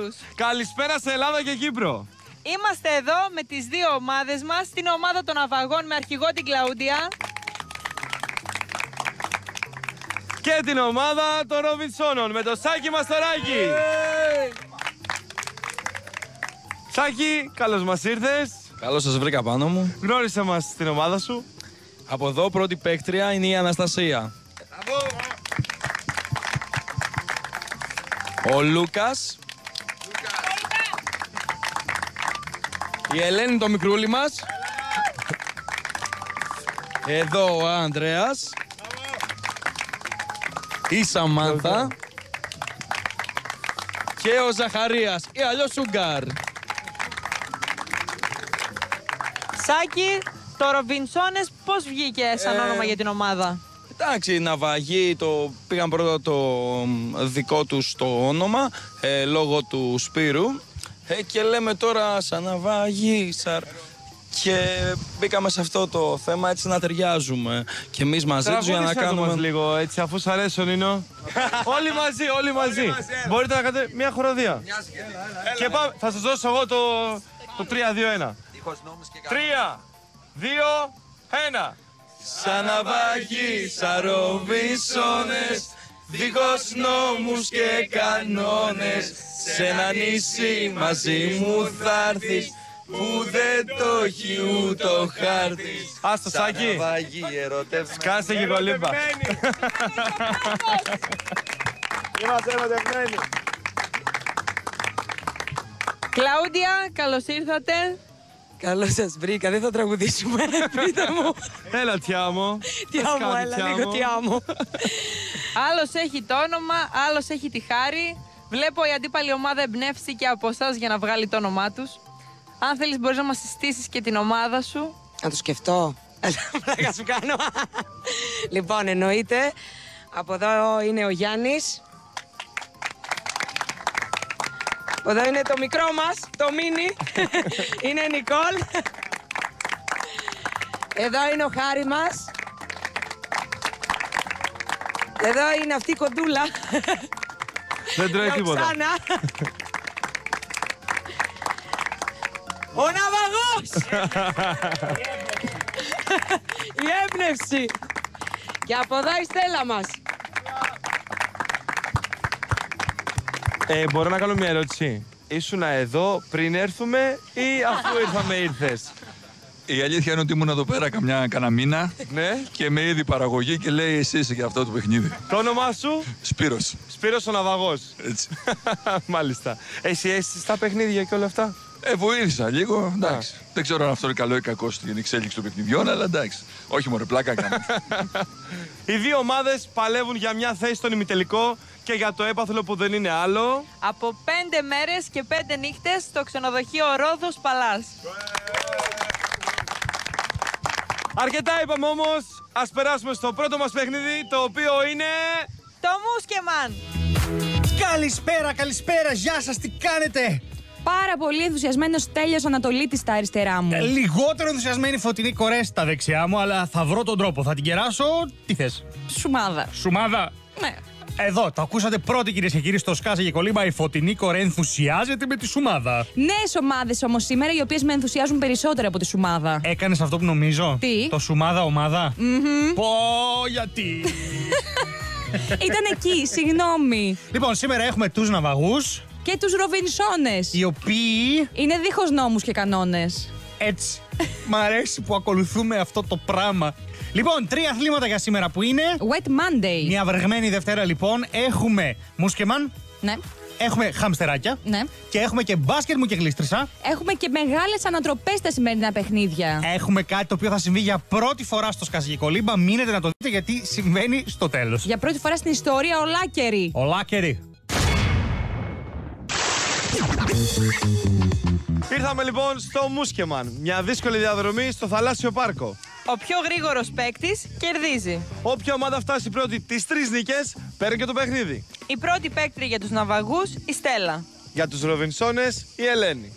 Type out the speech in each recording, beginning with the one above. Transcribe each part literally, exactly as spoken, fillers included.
όλους. Καλησπέρα σε Ελλάδα και Κύπρο. Είμαστε εδώ με τις δύο ομάδες μας, την ομάδα των Ναυαγών με αρχηγό την Κλαούντια και την ομάδα των Ροβινσόνων με το Σάκη Μαστοράκη. Yeah. Σάκη, καλώς μας ήρθες. Καλώς σας βρήκα πάνω μου. Γνώρισε μας την ομάδα σου. Από εδώ πρώτη παίκτρια είναι η Αναστασία. Ο Λούκας. Η Ελένη το μικρούλι μας. Εδώ ο Ανδρέας. Η Σαμάνθα. Και ο Ζαχαρίας ή αλλιώς Σουγκάρ. Σάκη, το Ροβινσόνες πώς βγήκε σαν ε... όνομα για την ομάδα? Εντάξει, ναυαγοί το πήγαν πρώτα το δικό τους το όνομα, ε, λόγω του Σπύρου. Ε, και λέμε τώρα σαν ναυαγοί, σαρ... Και μπήκαμε σε αυτό το θέμα έτσι να ταιριάζουμε και εμείς μαζί τους για να κάνουμε... Μας λίγο έτσι, αφού σ' αρέσει ο Νίνο. Όλοι μαζί, όλοι μαζί. Μπορείτε να κάνετε μια χοροδία. Και πάμε, θα σας δώσω εγώ το, το τρία δύο ένα. τρία, δύο, ένα. Σαν ναυαγοί, σαν Ροβινσόνες, δίχως νόμους και κανόνες, σε ένα νησί μαζί μου θα έρθεις, που δεν το έχει ούτε ο χάρτης. Ας το Σάκη. Σαν ναυαγοί ερωτευμένοι. Σκάσε και κολύμπα. Είμαστε ερωτευμένοι. Κλαούντια, καλώς ήρθατε. Καλώς σας βρήκα, δεν θα τραγουδήσουμε, πείτε μου. Έλα, τιάμο. Τιάμο, έλα λίγο τιάμο. Άλλος έχει το όνομα, άλλος έχει τη χάρη. Βλέπω η αντίπαλη ομάδα εμπνεύστηκε από εσάς για να βγάλει το όνομά τους. Αν θέλεις μπορείς να μας συστήσεις και την ομάδα σου. Να το σκεφτώ. Πλάκα σου κάνω. Λοιπόν, εννοείται. Από εδώ είναι ο Γιάννης. Εδώ είναι το μικρό μας, το μίνι. Είναι η Νικόλ. Εδώ είναι ο Χάρη μας. Εδώ είναι αυτή η κοντούλα. Δεν τρώει τίποτα. Ο ναυαγός! Η έμπνευση. Και από εδώ η Στέλλα μας. Ε, μπορώ να κάνω μια ερώτηση. Ήσουνα εδώ πριν έρθουμε ή αφού ήρθαμε ήρθες? Η αλήθεια είναι ότι ήμουν εδώ πέρα καμιά κανένα μήνα, ναι, και με είδη παραγωγή και λέει εσύ είσαι για αυτό το παιχνίδι. Το όνομά σου? Σπύρος. Σπύρος ο Ναυαγός. Έτσι. Μάλιστα. Εσύ έστεις στα παιχνίδια και όλα αυτά? Ε, βοήθησα λίγο, εντάξει. Α. Δεν ξέρω αν αυτό είναι καλό ή κακό στην εξέλιξη των παιχνιδιών, αλλά εντάξει. Όχι μωρέ, πλάκα κάνω. Οι δύο ομάδες παλεύουν για μια θέση στον ημιτελικό και για το έπαθλο που δεν είναι άλλο. Από πέντε μέρες και πέντε νύχτες στο ξενοδοχείο Ρόδος Παλάς. Αρκετά είπαμε όμως, ας περάσουμε στο πρώτο μας παιχνίδι, το οποίο είναι... Το Μούσκεμαν. Καλησπέρα, καλησπέρα, γεια σας, τι κάνετε? Πάρα πολύ ενθουσιασμένος Τέλειος Ανατολίτης στα αριστερά μου. Ε, λιγότερο ενθουσιασμένη Φωτεινή Κορέ στα δεξιά μου, αλλά θα βρω τον τρόπο, θα την κεράσω. Τι θες? Σουμάδα. Σουμάδα. Ναι. Εδώ, το ακούσατε πρώτοι κυρίες και κύριοι στο Σκάζε και Κολύμπα. Η Φωτεινή Κορέ ενθουσιάζεται με τη Σουμάδα. Νέες ομάδες όμως σήμερα, οι οποίες με ενθουσιάζουν περισσότερο από τη Σουμάδα. Έκανες αυτό που νομίζω? Τι? Το Σουμάδα ομάδα. Mm-hmm. Πω, γιατί? Ήταν εκεί, συγγνώμη. Λοιπόν, σήμερα έχουμε τους ναυαγούς. Και τους Ροβινσόνες. Οι οποίοι... είναι δίχως νόμους και κανόνες. Έτσι. Μ' αρέσει που ακολουθούμε αυτό το πράγμα. Λοιπόν, τρία αθλήματα για σήμερα που είναι... Wet Monday. Μια βρεγμένη Δευτέρα λοιπόν. Έχουμε Μούσκεμαν. Ναι. Έχουμε χαμστεράκια. Ναι. Και έχουμε και μπάσκετ μου και γλίστρισα. Έχουμε και μεγάλες ανατροπές στα σημερινά παιχνίδια. Έχουμε κάτι το οποίο θα συμβεί για πρώτη φορά στο Σκάζε και Κολύμπα. Μείνετε να το δείτε γιατί συμβαίνει στο τέλος. Για πρώτη φορά στην ιστορία ο Λάκερη. Ο Λάκερη. Ήρθαμε λοιπόν στο Μούσκεμαν, μια δύσκολη διαδρομή στο θαλάσσιο πάρκο. Ο πιο γρήγορος παίκτης κερδίζει. Όποια ομάδα φτάσει πρώτη τις τρεις νίκες, παίρνει και το παιχνίδι. Η πρώτη παίκτρια για τους ναυαγούς, η Στέλλα. Για τους Ροβινσόνες, η Ελένη.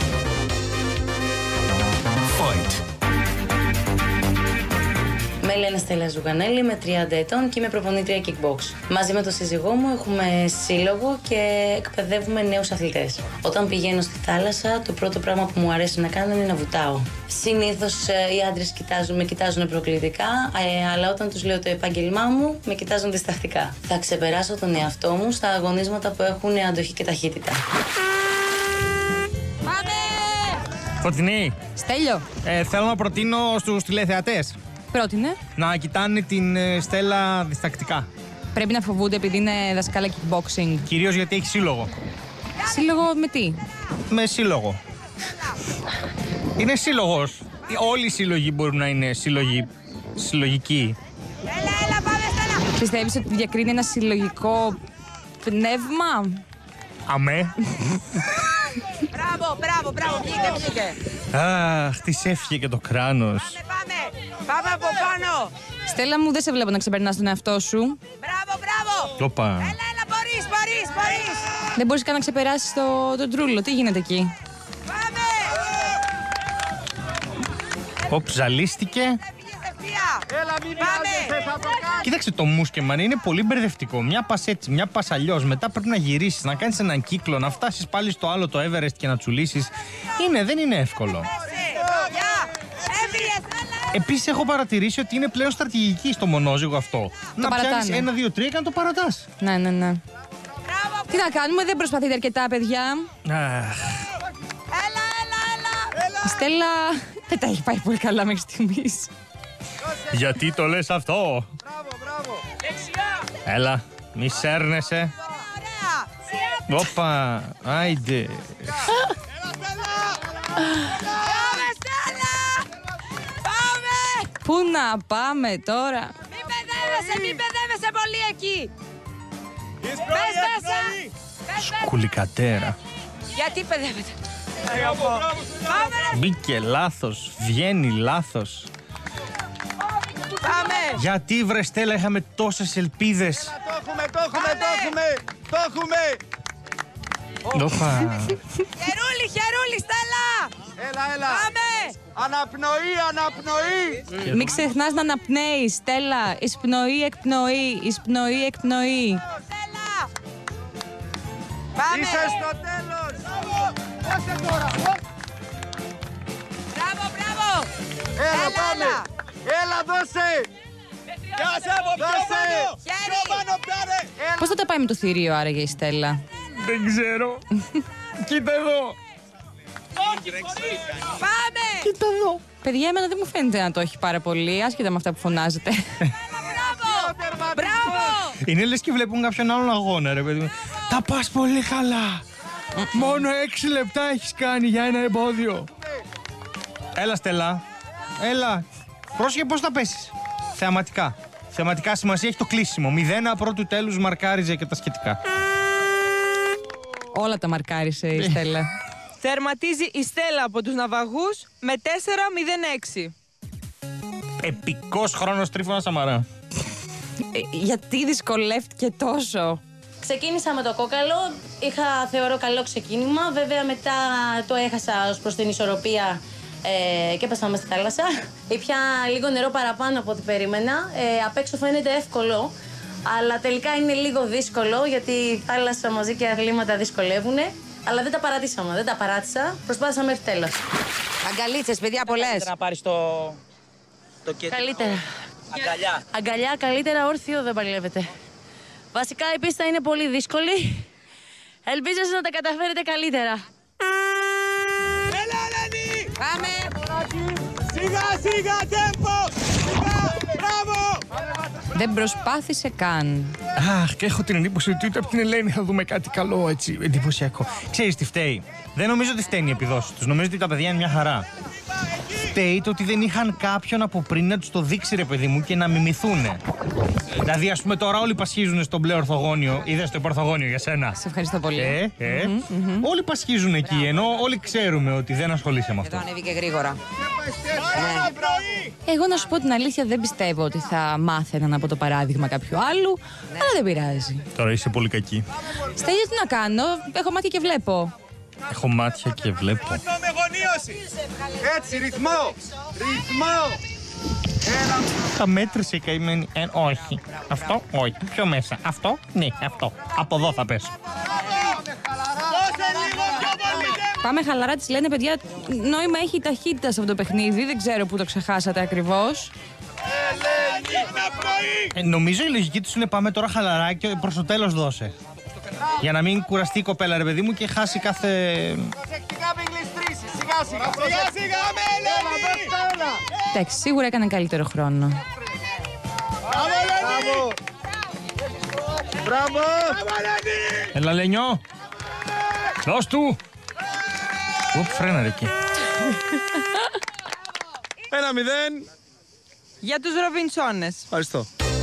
Fight. Με λένε είμαι Στέλλα Ζουγανέλη, είμαι τριάντα ετών και είμαι προπονήτρια kickbox. Μαζί με τον σύζυγό μου έχουμε σύλλογο και εκπαιδεύουμε νέους αθλητές. Όταν πηγαίνω στη θάλασσα, το πρώτο πράγμα που μου αρέσει να κάνω είναι να βουτάω. Συνήθως οι άντρες κοιτάζουν, με κοιτάζουν προκλητικά, ε, αλλά όταν τους λέω το επάγγελμά μου, με κοιτάζουν διστακτικά. Θα ξεπεράσω τον εαυτό μου στα αγωνίσματα που έχουν αντοχή και ταχύτητα. Φωτεινή. Στέλιο. Ε, θέλω να προτείνω στους τηλεθεατές Πρότεινε. να κοιτάνε την ε, Στέλλα διστακτικά. Πρέπει να φοβούνται επειδή είναι δασκάλα kickboxing. Κυρίως γιατί έχει σύλλογο. Σύλλογο με τι? Με σύλλογο. Είναι σύλλογος. Όλοι οι σύλλογοι μπορούν να είναι σύλλογοι, συλλογικοί. Πιστεύεις ότι διακρίνει ένα συλλογικό πνεύμα? Αμέ. Μπράβο, μπράβο, μπράβο, βγήκε, βγήκε. Αχ, της έφυγε και το κράνος. Πάμε, πάμε από πάνω. Στέλλα μου, δεν σε βλέπω να ξεπερνάς τον εαυτό σου. Μπράβο, μπράβο. Όπα. Έλα, έλα, μπορείς, μπορείς, μπορείς. Δεν μπορείς καν να ξεπεράσεις το, τον τρούλο. Τι γίνεται εκεί? Πάμε. Οπ, ζαλίστηκε. Έλα, μην πάμε. Κοίταξε το μουσκεμαν, είναι πολύ μπερδευτικό. Μια πας έτσι, μια πας αλλιώς. Μετά πρέπει να γυρίσεις, να κάνεις έναν κύκλο, να φτάσεις πάλι στο άλλο το Everest και να τσουλήσεις. Είναι, δεν είναι εύκολο. Επίσης έχω παρατηρήσει ότι είναι πλέον στρατηγική στο μονόζυγο αυτό. Να πιάνεις ένα, δύο, τρία και να το παρατάς. Ναι, ναι, ναι. Τι να κάνουμε, δεν προσπαθείτε αρκετά, παιδιά. Αχ. Έλα, έλα, έλα. Η Στέλλα δεν τα έχει πάει πολύ καλά μέχρι στιγμής. Γιατί το λες αυτό? Μπράβο, μπράβο. Έλα, μη σέρνεσαι. Όπα, άιντε. Πού να πάμε τώρα? Μην παιδεύεσαι, μην παιδεύεσαι πολύ εκεί. Πες μέσα. Σκουλικατέρα. Γιατί παιδεύεται? Πάμε, ρε. Μπήκε λάθος, βγαίνει λάθος. Πάμε. Γιατί βρε Στέλλα είχαμε τόσες ελπίδες. Το έχουμε, το έχουμε, το έχουμε, το έχουμε. Όπα. Χερούλη, χερούλη, Στέλλα. Έλα, έλα. Πάμε. Αναπνοή, αναπνοή. Μην ξεχνάς να αναπνέεις, Στέλλα. Εισπνοή, εκπνοή, εισπνοή, εκπνοή. Στέλλα. Πάμε. Είσαι στο τέλος. Δώσε τώρα. Μπράβο, μπράβο. Έλα, πάμε. Έλα, δώσε. Κάσε από πιο πάνω. Πιο πάνω, πιάνε. Πώς θα τα πάει με το θηρίο άραγε η Στέλλα? Δεν ξέρω. Κοίτα εδώ. Πάμε. Κοίτα εδώ. Παιδιά, εμένα δεν μου φαίνεται να το έχει πάρα πολύ, άσχετα με αυτά που φωνάζετε. Μπράβο. Μπράβο. Είναι λες και βλέπουν κάποιον άλλον αγώνα, ρε παιδί μου. Τα πας πολύ καλά. Μόνο έξι λεπτά έχεις κάνει για ένα εμπόδιο. Έλα, Στέλλα. Έλα. Πρόσεχε πώς θα πέσεις. Θεαματικά. Θεαματικά σημασία έχει το κλείσιμο. Μηδένα πρώτου τέλους μαρκάριζε και τα σχετικά. Όλα τα μαρκάρισε η Στέλλα. Τερματίζει η Στέλλα από τους ναυαγούς με τέσσερα μηδέν έξι. Επικός χρόνος Τρίφωνα Σαμαρά. Ε, γιατί δυσκολεύτηκε τόσο? Ξεκίνησα με το κόκαλο, είχα θεωρώ καλό ξεκίνημα, βέβαια μετά το έχασα ως προς την ισορροπία ε, και έπεσα μες στη θάλασσα. Ήπια λίγο νερό παραπάνω από ό,τι περίμενα, ε, απ' έξω φαίνεται εύκολο, αλλά τελικά είναι λίγο δύσκολο γιατί η θάλασσα μαζί και αθλήματα δυσκολεύουν. Αλλά δεν τα παρατήσαμε, δεν τα παράτησα, προσπάθησα μέχρι τέλος. Αγκαλίτσες, παιδιά, πολλές. Να πάρεις το... το κέντρο. Καλύτερα. Αγκαλιά. Αγκαλιά, καλύτερα όρθιο δεν παλεύεται. Βασικά η πίστα είναι πολύ δύσκολη. Ελπίζω να τα καταφέρετε καλύτερα. Έλα, Ελένη. Πάμε. Σιγά, σιγά, τέμπο. Σιγά, μπράβο. Δεν προσπάθησε καν. Αχ, και έχω την εντύπωση ότι ούτε από την Ελένη θα δούμε κάτι καλό, έτσι, εντυπωσιακό. Ξέρεις τι φταίει? Δεν νομίζω ότι φταίνει οι επιδόσεις τους. Νομίζω ότι τα παιδιά είναι μια χαρά. Φταίει το ότι δεν είχαν κάποιον από πριν να τους το δείξει, ρε παιδί μου, και να μιμηθούνε. Δηλαδή, ας πούμε, τώρα όλοι πασχίζουν στο μπλε ορθογώνιο. Είδες το υπορθογώνιο για σένα? Σε ευχαριστώ πολύ. Ε, ε. Mm-hmm, mm-hmm. Όλοι πασχίζουν εκεί, ενώ όλοι ξέρουμε ότι δεν ασχολείσαι με αυτό. Εδώ ανέβηκε γρήγορα. Εγώ να σου πω την αλήθεια, δεν πιστεύω ότι θα μάθαιναν από το παράδειγμα κάποιου άλλου, Ναι. αλλά δεν πειράζει. Τώρα είσαι πολύ κακή. Στέλιο, τι να κάνω, έχω μάτια και βλέπω. Έχω μάτια και βλέπω. Με γωνίωση. Έτσι, ρυθμό. Ρυθμό. Τα μέτρησε η καημένη. Ε, όχι. Αυτό, όχι. Πιο μέσα. Αυτό, ναι, αυτό. Από εδώ θα πέσω. Πάμε χαλαρά, της λένε, παιδιά, νόημα έχει η ταχύτητα σε αυτό το παιχνίδι. Δεν ξέρω πού το ξεχάσατε ακριβώς. Ε, νομίζω η λογική τους είναι πάμε τώρα χαλαρά και προς το τέλος δώσε. Για να μην κουραστεί η κοπέλα, ρε παιδί μου, και χάσει κάθε... Εντάξει, σίγουρα έκανε καλύτερο χρόνο. Μπράβο! Έλα, Λένιο! Δώσ' του! Οπ, φρέναρε εκεί. Ένα μηδέν. Για τους Ροβινσόνες. Ευχαριστώ.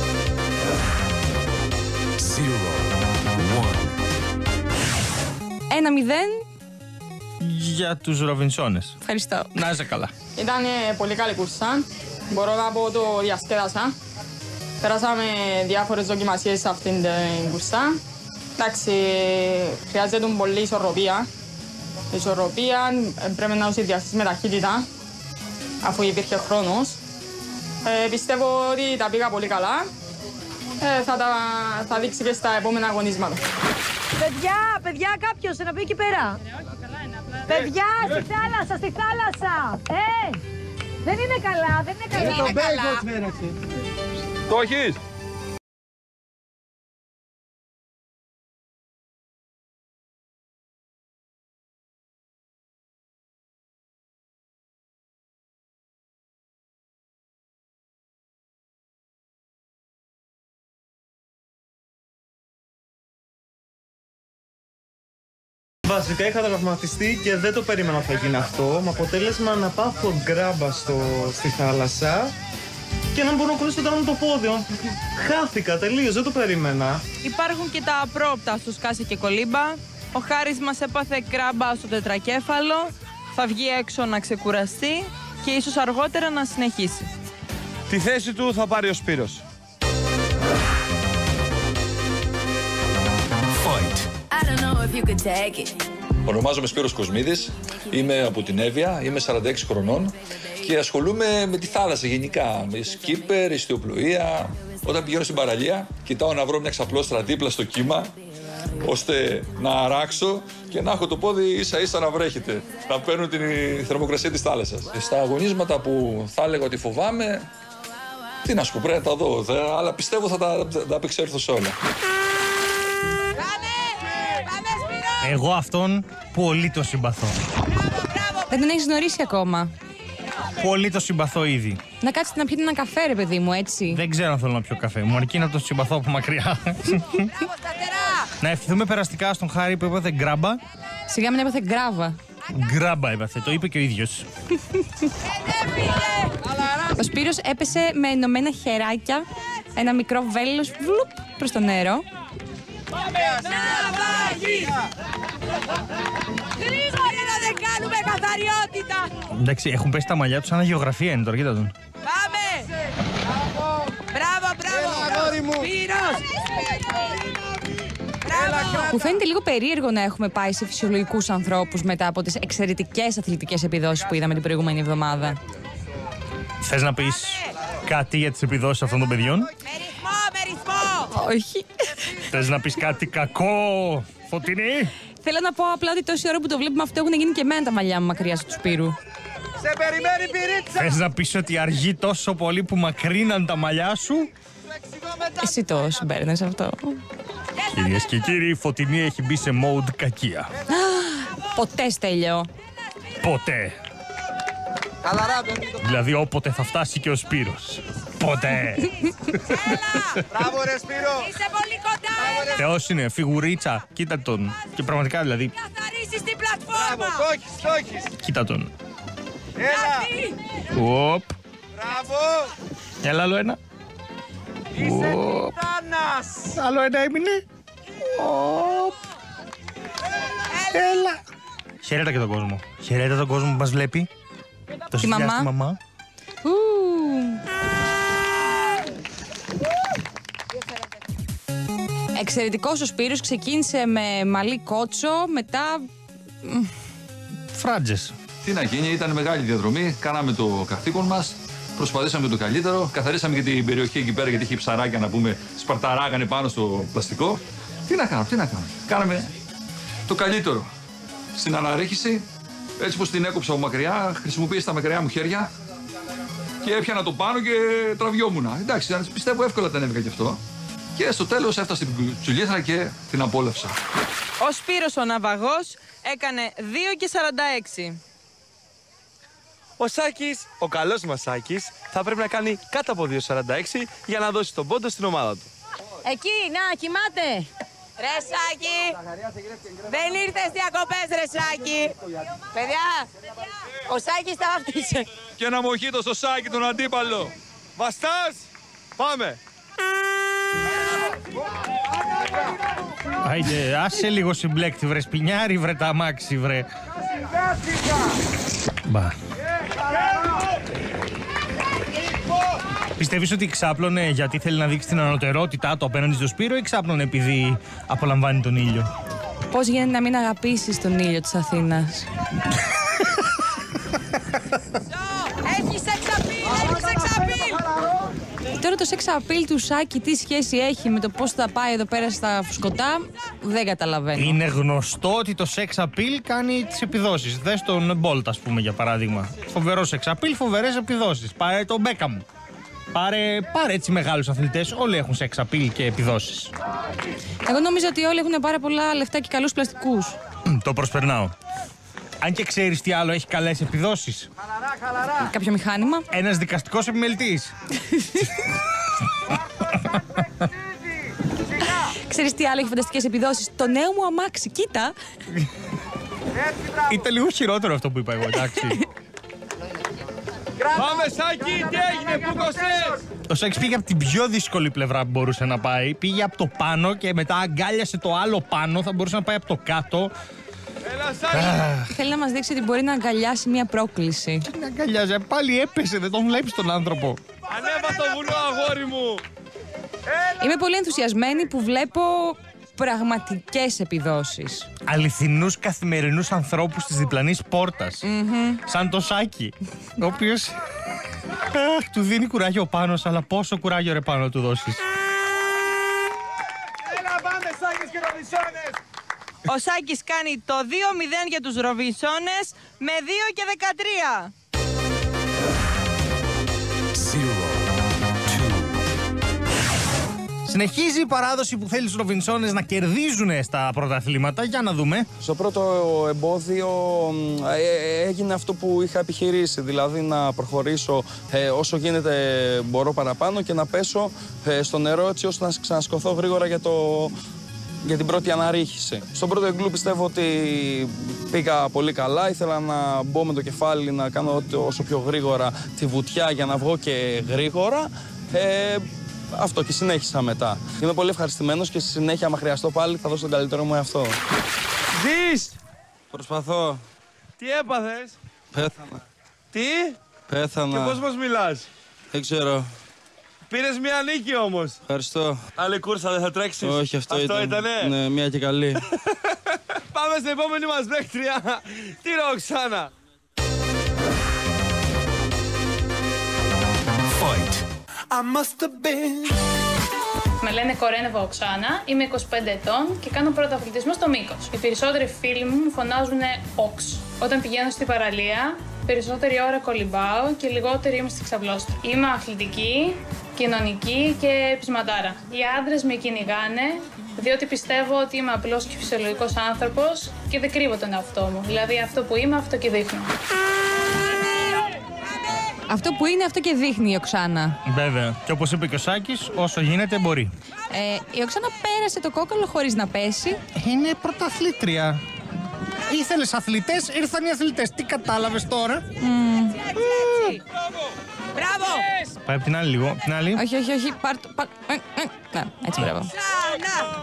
Ένα μηδέν. Για τους Ροβινσόνες. Ευχαριστώ. Να είσαι καλά. Ήταν πολύ καλή κούρσα. Μπορώ να πω το διασκέδασα. Περάσαμε διάφορες δοκιμασίες σε αυτήν την κούρσα. Εντάξει, χρειάζεται πολύ ισορροπία. Η ισορροπία πρέπει να συνδυαστείς με ταχύτητα, αφού υπήρχε χρόνος. Ε, πιστεύω ότι τα πήγα πολύ καλά. Ε, θα τα θα δείξει και στα επόμενα αγωνίσματα. Παιδιά, παιδιά, κάποιος να πει εκεί πέρα. Παιδιά, στη θάλασσα, στη θάλασσα. Ε, δεν είναι καλά, δεν είναι καλά. Δεν είναι καλά. Το έχεις? Βασικά είχα τραυματιστεί και δεν το περίμενα ότι θα γίνει αυτό. Με αποτέλεσμα να πάθω γκράμπα στο, στη θάλασσα και να μπορώ να κουνήσω το το πόδι. Χάθηκα τελείως, δεν το περίμενα. Υπάρχουν και τα απρόπτα στο σκάση και κολύμπα. Ο Χάρης μας έπαθε γκράμπα στο τετρακέφαλο. Θα βγει έξω να ξεκουραστεί και ίσως αργότερα να συνεχίσει. Τη θέση του θα πάρει ο Σπύρος. Ονομάζομαι Σπύρος Κοσμίδης, είμαι από την Εύβοια, είμαι σαράντα έξι χρονών και ασχολούμαι με τη θάλασσα γενικά, με σκίπερ, ιστιοπλοεία. Όταν πηγαίνω στην παραλία, κοιτάω να βρω μια ξαπλώστρα δίπλα στο κύμα, ώστε να αράξω και να έχω το πόδι ίσα ίσα να βρέχεται, να παίρνω την θερμοκρασία της θάλασσας. Στα αγωνίσματα που θα έλεγα ότι φοβάμαι, τι να σου πω, πρέπει να τα δω, αλλά πιστεύω θα τα, τα απεξέλθω σε όλα. Εγώ αυτόν πολύ το συμπαθώ. Δεν τον έχεις γνωρίσει ακόμα. Πολύ το συμπαθώ ήδη. Να κάτσετε να πιείτε ένα καφέ, ρε παιδί μου, έτσι. Δεν ξέρω αν θέλω να πιω καφέ. Μου αρκεί να το συμπαθώ από μακριά. Να ευχηθούμε περαστικά στον Χάρη που έπαθε γκράμπα. Σιγά μην έπαθε γκράβα. Γκράμπα έπαθε, το είπε και ο ίδιος. Ο Σπύρος έπεσε με ενωμένα χεράκια, ένα μικρό βέλος βλουπ προς το νερό. Γρήγορα να δεν κάνουμε καθαριότητα. Εντάξει, έχουν πέσει τα μαλλιά τους σαν αγιογραφία είναι τώρα, κοίτα τον. Πάμε. Μπράβο, μπράβο. Σπύρος. Μου φαίνεται λίγο περίεργο να έχουμε πάει σε φυσιολογικούς ανθρώπους μετά από τις εξαιρετικές αθλητικές επιδόσεις που είδαμε την προηγούμενη εβδομάδα. Θες να πεις κάτι για τις επιδόσεις αυτών των παιδιών? Με ρυθμό, με ρυθμό. Όχι. Θες να πεις κάτι κακό, Φωτεινή? Θέλω να πω απλά ότι τόση ώρα που το βλέπουμε αυτό έχουν γίνει και εμένα τα μαλλιά μου μακριά του Σπύρου. Σε περιμένει πυρίτσα! Θες να πεις ότι αργεί τόσο πολύ που μακρύναν τα μαλλιά σου? Εσύ το συμπέρνες αυτό. Κυρίες και κύριοι, η Φωτεινή έχει μπει σε mode κακία. Ποτέ, Στέλιο. Ποτέ. Δηλαδή όποτε θα φτάσει και ο Σπύρος. Ποτέ. Μπράβο ρε Σπύρο! Είσαι πολύ κοντά. Θεός είναι, φιγουρίτσα. Κοίτα τον. Και πραγματικά δηλαδή. Καθαρίσεις την πλατφόρμα. Μπράβο, το έχεις, το έχεις. Κοίτα τον. Έλα! Οπ. Μπράβο! Έλα άλλο ένα. Είσαι τιτάνας! Άλλο ένα έμεινε. Οπ. Έλα. Χαιρέτα και τον κόσμο. Χαιρέτα τον κόσμο που μας βλέπει. Το Τη μαμά. Τη μαμά. Ου. Εξαιρετικός ο Σπύρος, ξεκίνησε με μαλλί κότσο, μετά... Φράτζες. Τι να γίνει, ήταν μεγάλη διαδρομή, κάναμε το καθήκον μας. Προσπαθήσαμε το καλύτερο. Καθαρίσαμε και την περιοχή εκεί πέρα γιατί είχε ψαράκια να πούμε. Σπαρταράγανε πάνω στο πλαστικό. Τι να κάνω, τι να κάνω. Κάναμε το καλύτερο. Στην αναρρίχηση, έτσι πως την έκοψα από μακριά, χρησιμοποίησα τα μακριά μου χέρια και έπιανα το πάνω και τραβιόμουνα. Εντάξει, πιστεύω εύκολα τα ανέβηκα κι αυτό. Και στο τέλος έφτασε στην τσουλήθρα και την απόλαυσα. Ο Σπύρος ο Ναυαγός έκανε δύο και σαράντα έξι. Ο Σάκης, ο καλός μας Σάκης, θα πρέπει να κάνει κάτω από δύο σαράντα έξι για να δώσει τον πόντο στην ομάδα του. Εκεί, να, κοιμάται. Ρε Σάκη, δεν ήρθες διακοπές ρε Σάκη. Παιδιά, ο Σάκης τα βάφτισε. Και ένα μοχίτο στο Σάκη τον αντίπαλο. Βαστάς, πάμε. Άιντε, άσε λίγο συμπλέκτη βρε σπινιάρι βρε τα αμάξι βρε. Μπα. Πιστεύεις ότι ξάπλωνε γιατί θέλει να δείξει την ανωτερότητά του απέναντι στο Σπύρο ή ξάπλωνε επειδή απολαμβάνει τον ήλιο? Πώς γίνεται να μην αγαπήσεις τον ήλιο της Αθήνας? Έχει sex appeal, έχει sex appeal. Τώρα το sex appeal του Σάκη τι σχέση έχει με το πώς θα πάει εδώ πέρα στα φουσκωτά, δεν καταλαβαίνω. Είναι γνωστό ότι το sex appeal κάνει τις επιδόσεις. Δες τον Bolt, ας πούμε, για παράδειγμα. Φοβερό sex appeal, φοβερές επιδόσεις. Πάρε τον Beckham. Πάρε, πάρε έτσι μεγάλους αθλητές, όλοι έχουν sex appeal και επιδόσεις. Εγώ νομίζω ότι όλοι έχουν πάρα πολλά λεφτά και καλούς πλαστικούς. Το προσπερνάω. Αν και ξέρεις τι άλλο έχει καλές επιδόσεις. Κάποιο μηχάνημα. Ένας δικαστικός επιμελητής. Ξέρεις τι άλλο έχει φανταστικές επιδόσεις? Το νέο μου αμάξι, κοίτα. Ήταν λίγο χειρότερο αυτό που είπα εγώ, εντάξει. Πάμε Σάκη, τι έγινε, πού κοστές? Ο Σάκης πήγε από την πιο δύσκολη πλευρά που μπορούσε να πάει. Πήγε από το πάνω και μετά αγκάλιασε το άλλο πάνω. Θα μπορούσε να πάει από το κάτω. Έλα Σάκη. Θέλει να μας δείξει ότι μπορεί να αγκαλιάσει μια πρόκληση. Τι να αγκαλιάζει, πάλι έπεσε, δεν τον βλέπεις τον άνθρωπο. Ανέβα το βουνό αγόρι μου. Είμαι πολύ ενθουσιασμένη που βλέπω πραγματικές επιδόσεις. Αληθινούς καθημερινούς ανθρώπους της διπλανής πόρτας. Mm-hmm. Σαν το Σάκη, ο οποίος αχ, του δίνει κουράγιο ο Πάνος, αλλά πόσο κουράγιο ρε Πάνο του δώσεις. Έλα πάμε Σάκης και Ροβινσόνες. Ο Σάκης κάνει το δύο μηδέν για τους Ροβινσόνες με δύο και δεκατρία. Συνεχίζει η παράδοση που θέλει στους Ροβινσόνες να κερδίζουν στα πρωταθλήματα. Για να δούμε. Στο πρώτο εμπόδιο ε, έγινε αυτό που είχα επιχειρήσει, δηλαδή να προχωρήσω ε, όσο γίνεται μπορώ παραπάνω και να πέσω ε, στο νερό έτσι ώστε να ξανασκωθώ γρήγορα για, το, για την πρώτη αναρρίχηση. Στον πρώτο εγκλού πιστεύω ότι πήγα πολύ καλά, ήθελα να μπω με το κεφάλι, να κάνω όσο πιο γρήγορα τη βουτιά για να βγω και γρήγορα. Ε, Αυτό και συνέχισα μετά. Είμαι πολύ ευχαριστημένος και στη συνέχεια, άμα χρειαστώ πάλι, θα δώσω τον καλύτερο μου εαυτό. Ζεις! Προσπαθώ. Τι έπαθες? Πέθανα. Τι? Πέθανα. Και πώς μας μιλάς? Δεν ξέρω. Πήρες μια νίκη όμως. Ευχαριστώ. Άλλη κούρσα δεν θα τρέξεις? Όχι, αυτό, αυτό ήταν. ήτανε. Ναι, μια και καλή. Πάμε στην επόμενη μας παίκτρια. Τη Ροξάνα. Fight. I must have been. Με λένε Κορένεβα Οξάνα, είμαι είκοσι πέντε ετών και κάνω πρωταθλητισμό στο μήκος. Οι περισσότεροι φίλοι μου μου φωνάζουν Οξ. Όταν πηγαίνω στην παραλία, περισσότερη ώρα κολυμπάω και λιγότερη είμαι στη ξαβλώστρα. Είμαι αθλητική, κοινωνική και πεισματάρα. Οι άντρες με κυνηγάνε, διότι πιστεύω ότι είμαι απλός και φυσιολογικός άνθρωπος και δεν κρύβω τον εαυτό μου. Δηλαδή αυτό που είμαι, αυτό και δείχνω. Αυτό που είναι, αυτό και δείχνει η Οξάνα. Βέβαια. Και όπως είπε και ο Σάκης, όσο γίνεται μπορεί. Ε, η Οξάνα πέρασε το κόκαλο χωρίς να πέσει. Είναι πρωταθλήτρια. Ήθελες αθλητές, ήρθαν οι αθλητές. Τι κατάλαβες τώρα? Mm. Μπράβο! Πάει από την άλλη λίγο. Την άλλη. Όχι, όχι, όχι. Πάρ' το. Πάρ' ε, ε. Ναι, έτσι, μπράβο. Ξανά!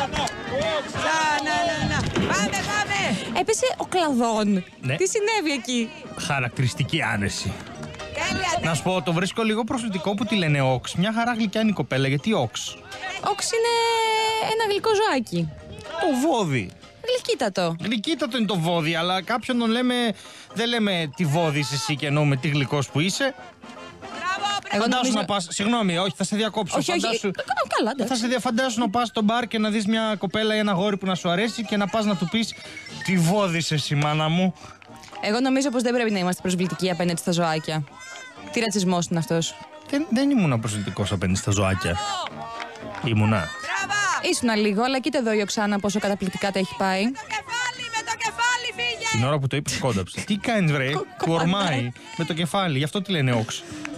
Ξανά! Πάμε, πάμε! Έπεσε ο κλαδόν. Ναι. Τι συνέβη εκεί? Χαρακτηριστική άνεση. Τέλεια! Να σου πω, το βρίσκω λίγο προσβλητικό που τη λένε Όξ. Μια χαρά γλυκιά είναι η κοπέλα, γιατί Όξ? Όξ είναι ένα γλυκό ζωάκι. Το βόδι. Γλυκύτατο. Γλυκύτατο είναι το βόδι, αλλά κάποιον τον λέμε. Δεν λέμε τι βόδι είσαι εσύ και εννοούμε τι γλυκός που είσαι. Φαντάσου νομίζω... να πας. Συγγνώμη, όχι, θα σε διακόψω. Όχι, όχι. Φαντάσου... Καλά, εντάξει. Θα σε διαφαντάσου να πας στο μπαρ και να δεις μια κοπέλα ή ένα αγόρι που να σου αρέσει και να πας να του πεις τι βόδισες η μάνα μου. Εγώ νομίζω πως δεν πρέπει να είμαστε προσβλητικοί απέναντι στα ζωάκια. Τι ρατσισμός είναι αυτός? Δεν, δεν ήμουνα προσβλητικός απέναντι στα ζωάκια. Ήμουνα. Ήσουνα λίγο, αλλά κοίτα εδώ η Οξάνα πόσο καταπληκτικά τα έχει πάει. Την ώρα που το είπες κόνταψε. Τι κάνεις βρε, του ορμάει με το κεφάλι, γι' αυτό τη λένε όξ.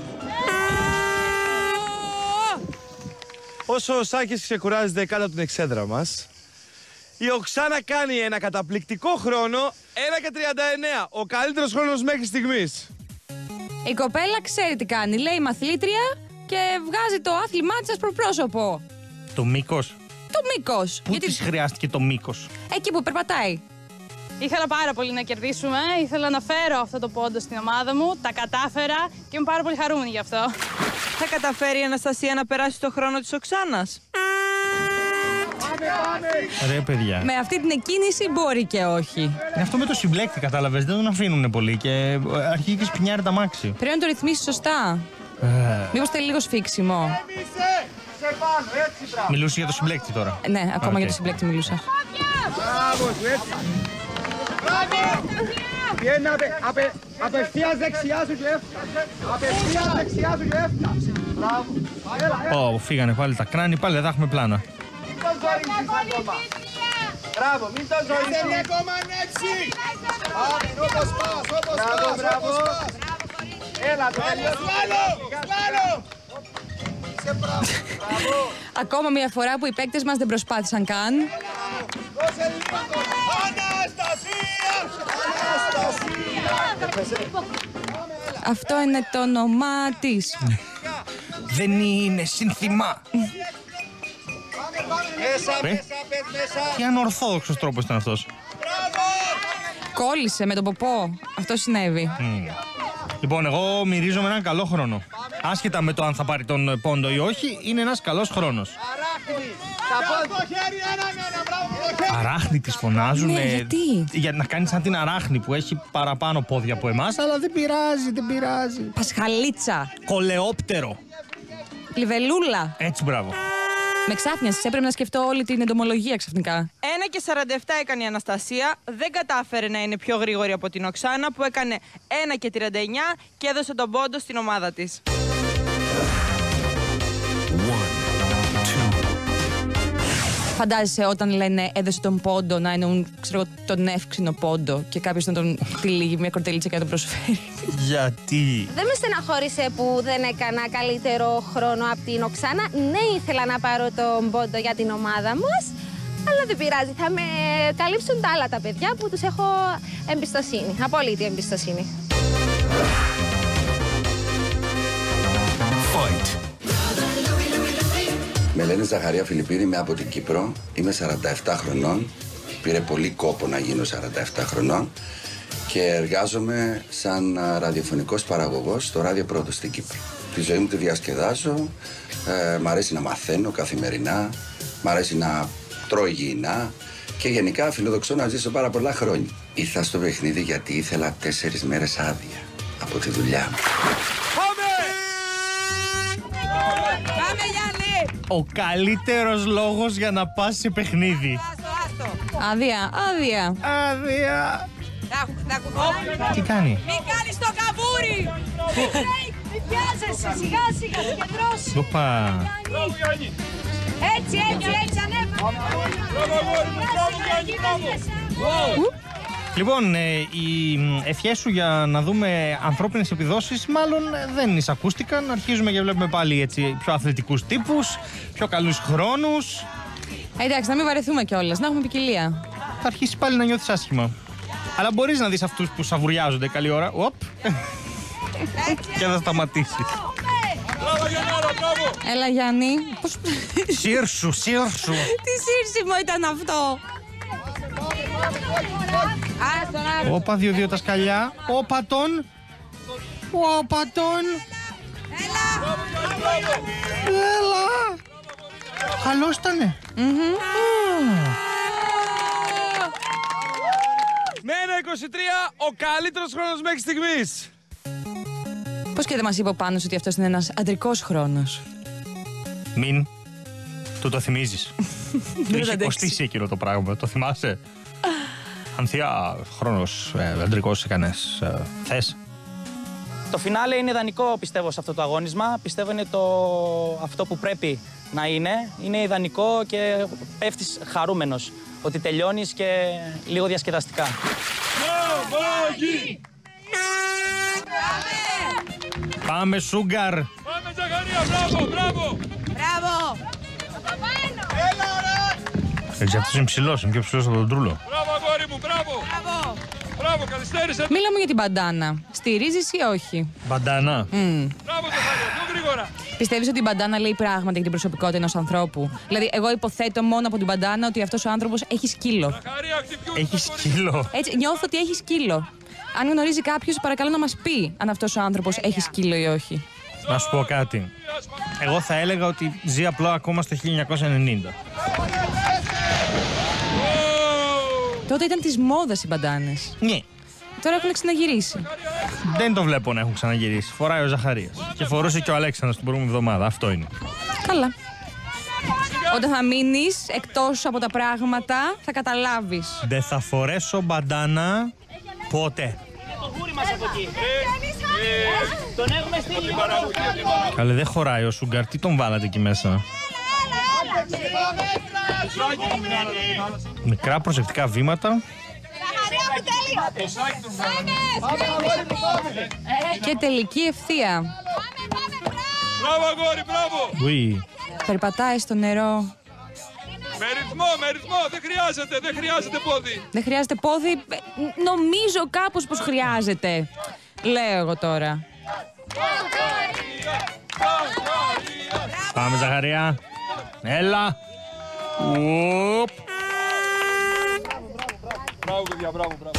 Όσο ο Σάκης ξεκουράζεται κάτω από την εξέδρα μας, η Οξάνα κάνει ένα καταπληκτικό χρόνο, ένα και τριάντα εννέα. Ο καλύτερος χρόνος μέχρι στιγμής. Η κοπέλα ξέρει τι κάνει. Λέει μαθήτρια και βγάζει το άθλημά της προπρόσωπο. Το μήκος. Το μήκος. Πού Γιατί... της χρειάστηκε το μήκος? Εκεί που περπατάει. Ήθελα πάρα πολύ να κερδίσουμε, ήθελα να φέρω αυτό το πόντο στην ομάδα μου, τα κατάφερα και είμαι πάρα πολύ χαρούμενη γι' αυτό. Θα καταφέρει η Αναστασία να περάσει το χρόνο της Οξάνας? Ρε παιδιά. Με αυτή την εκκίνηση μπορεί και όχι. Είναι αυτό με το συμπλέκτη, κατάλαβες, δεν τον αφήνουν πολύ και αρχίζει και σπινιάρει τα μάξι. Πρέπει να το ρυθμίσει σωστά. Ε... Μήπως θέλει λίγο σφίξιμο. Μιλούσε για το συμπλέκτη τώρα. Ναι, ακόμα okay. για το συμπλέκτη μιλούσα. Μπράβο σου, έτσι. Βγαίνει απε, απευθείας δεξιά σου και έφτασε. Απευθείας δεξιά σου και έφτασε. Μπράβο. Ω, φύγανε πάλι τα κράνη, πάλι δεν έχουμε πλάνα. Μην το ζορίσεις ακόμα. Μπράβο, μην το ζορίσεις. Είναι ακόμα έτσι. Όπως πας, όπως πας, όπως πας. Έλα, το τελειώσει. Σλάλο, Ακόμα μια φορά που οι παίκτες μας δεν προσπάθησαν καν. Αυτό είναι το όνομά της. Δεν είναι σύνθημα. Τι ανορθόδοξος τρόπος ήταν αυτός. Κόλλησε με τον ποπό. Αυτό συνέβη. Mm. Λοιπόν, εγώ μυρίζομαι έναν καλό χρόνο. Άσχετα με το αν θα πάρει τον πόντο ή όχι, είναι ένας καλός χρόνος. Αράχνη της φωνάζουν. Ναι, γιατί? Για να κάνει σαν την αράχνη που έχει παραπάνω πόδια από εμάς, αλλά δεν πειράζει, δεν πειράζει. Πασχαλίτσα. Κολεόπτερο. Λιβελούλα. Έτσι, μπράβο. Με ξάφνιασες, έπρεπε να σκεφτώ όλη την εντομολογία ξαφνικά. ένα και σαράντα επτά έκανε η Αναστασία, δεν κατάφερε να είναι πιο γρήγορη από την Οξάνα που έκανε ένα και τριάντα εννέα και έδωσε τον πόντο στην ομάδα της. Φαντάζεσαι όταν λένε έδωσε τον πόντο να εννοούν, ξέρω, τον εύξηνο πόντο και κάποιος να τον τυλίγει μια κορτελίτσα και να τον προσφέρει. Γιατί? Δεν με στεναχώρησε που δεν έκανα καλύτερο χρόνο από την Οξάνα. Ναι, ήθελα να πάρω τον πόντο για την ομάδα μας, αλλά δεν πειράζει. Θα με καλύψουν τα άλλα τα παιδιά που τους έχω εμπιστοσύνη, απόλυτη εμπιστοσύνη. Fight. Με λένε Ζαχαρία Φιλιππίδη, είμαι από την Κύπρο, είμαι σαράντα επτά χρονών, πήρε πολύ κόπο να γίνω σαράντα επτά χρονών και εργάζομαι σαν ραδιοφωνικός παραγωγός στο Ράδιο Πρώτο στην Κύπρο. Τη ζωή μου τη διασκεδάζω, ε, μ' αρέσει να μαθαίνω καθημερινά, μ' αρέσει να τρώω υγιεινά και γενικά φιλοδοξώ να ζήσω πάρα πολλά χρόνια. Ήρθα στο παιχνίδι γιατί ήθελα τέσσερις μέρες άδεια από τη δουλειά μου. Πάμε Γιάννη! Ο καλύτερος λόγος για να πας σε παιχνίδι. Άδεια, άδεια. Άδεια. Τι κάνει? Μην κάνεις το καβούρι! Μην πιάζεσαι, σιγά σιγά, συγκεντρώσου. Οπα. Έτσι, έτσι, έτσι, ανέβαμε. Λοιπόν, ε, οι ευχές σου για να δούμε ανθρώπινες επιδόσεις μάλλον δεν εισακούστηκαν. Αρχίζουμε και βλέπουμε πάλι έτσι, πιο αθλητικούς τύπους, πιο καλούς χρόνους. Ε, εντάξει, να μην βαρεθούμε κιόλας, να έχουμε ποικιλία. Θα αρχίσει πάλι να νιώθεις άσχημα. Αλλά μπορείς να δεις αυτούς που σαβουριάζονται καλή ώρα. Οπ. Και θα σταματήσεις. Έλα Γιάννη. Πώς... Σύρσου, σύρσου. Τι σύρσιμο ήταν αυτό. Όπα, δύο-δύο τα σκαλιά. Όπα τον. Όπα τον. Έλα. Έλα. Καλώς ήτανε. Με ένα είκοσι τρία ο καλύτερος χρόνος μέχρι στιγμής. Πώς και δεν μας είπε ο Πάνος ότι αυτός είναι ένας αντρικός χρόνος. Μην. Του το θυμίζεις. Του είχε κοστίσει εκείνο το πράγμα. Το θυμάσαι. Ανθία, χρόνος ε, αντρικός έκανες. Ε, θες. Το φινάλε είναι ιδανικό, πιστεύω, σε αυτό το αγώνισμα. Πιστεύω είναι το... αυτό που πρέπει να είναι. Είναι ιδανικό και πέφτεις χαρούμενος ότι τελειώνεις και λίγο διασκεδαστικά. Πάμε, Σούγκαρ. Πάμε, Ζαχαρία, μπράβο, μπράβο. Μπράβο. Έλα, ρε. Έτσι, αυτός είναι ψηλός, είναι πιο ψηλός από τον Τρούλο. Μπράβο, αγόρι μου, μπράβο. Μπράβο. Μπράβο, καθυστέρησε. Μίλα μου για την μπαντάνα. Στηρίζεις ή όχι? Μπαντάνα. Mm. Μπράβο, Ζαχαρία, πιο γρήγορα. Πιστεύεις ότι η μπαντάνα λέει πράγματα για την προσωπικότητα ενός ανθρώπου? Δηλαδή, εγώ υποθέτω μόνο από την μπαντάνα ότι αυτός ο άνθρωπος έχει σκύλο. Έχει σκύλο. Έτσι, νιώθω ότι έχει σκύλο. Αν γνωρίζει κάποιος, παρακαλώ να μας πει αν αυτός ο άνθρωπος έχει σκύλο ή όχι. Να σου πω κάτι. Εγώ θα έλεγα ότι ζει απλό ακόμα στο χίλια εννιακόσια ενενήντα. Τότε ήταν της μόδας οι μπαντάνες. Ναι. Τώρα έχουν ξαναγυρίσει. Δεν το βλέπω να έχουν ξαναγυρίσει. Φοράει ο Ζαχαρίας. Και φορούσε και ο Αλέξανδρος την προηγούμενη εβδομάδα. Αυτό είναι. Καλά. Όταν θα μείνεις εκτός από τα πράγματα, θα καταλάβεις. Δεν θα φορέσω μπαντάνα ποτέ. Τον έχουμε στείλει. Καλέ, δεν χωράει ο Σούγκαρ. Τι τον βάλατε εκεί μέσα? Μικρά προσεκτικά βήματα. Και τελική ευθεία. Μπράβο, αγόρι, μπράβο. Ουί. Περπατάει στο νερό. Με ρυθμό, με ρυθμό. Δεν χρειάζεται, δεν χρειάζεται πόδι. Δεν χρειάζεται πόδι. Ε, Νομίζω κάπως πως χρειάζεται. Λέω εγώ τώρα. Πάμε, Ζαχαρία. Έλα. Ουπ. Μπράβο, παιδιά, μπράβο, μπράβο.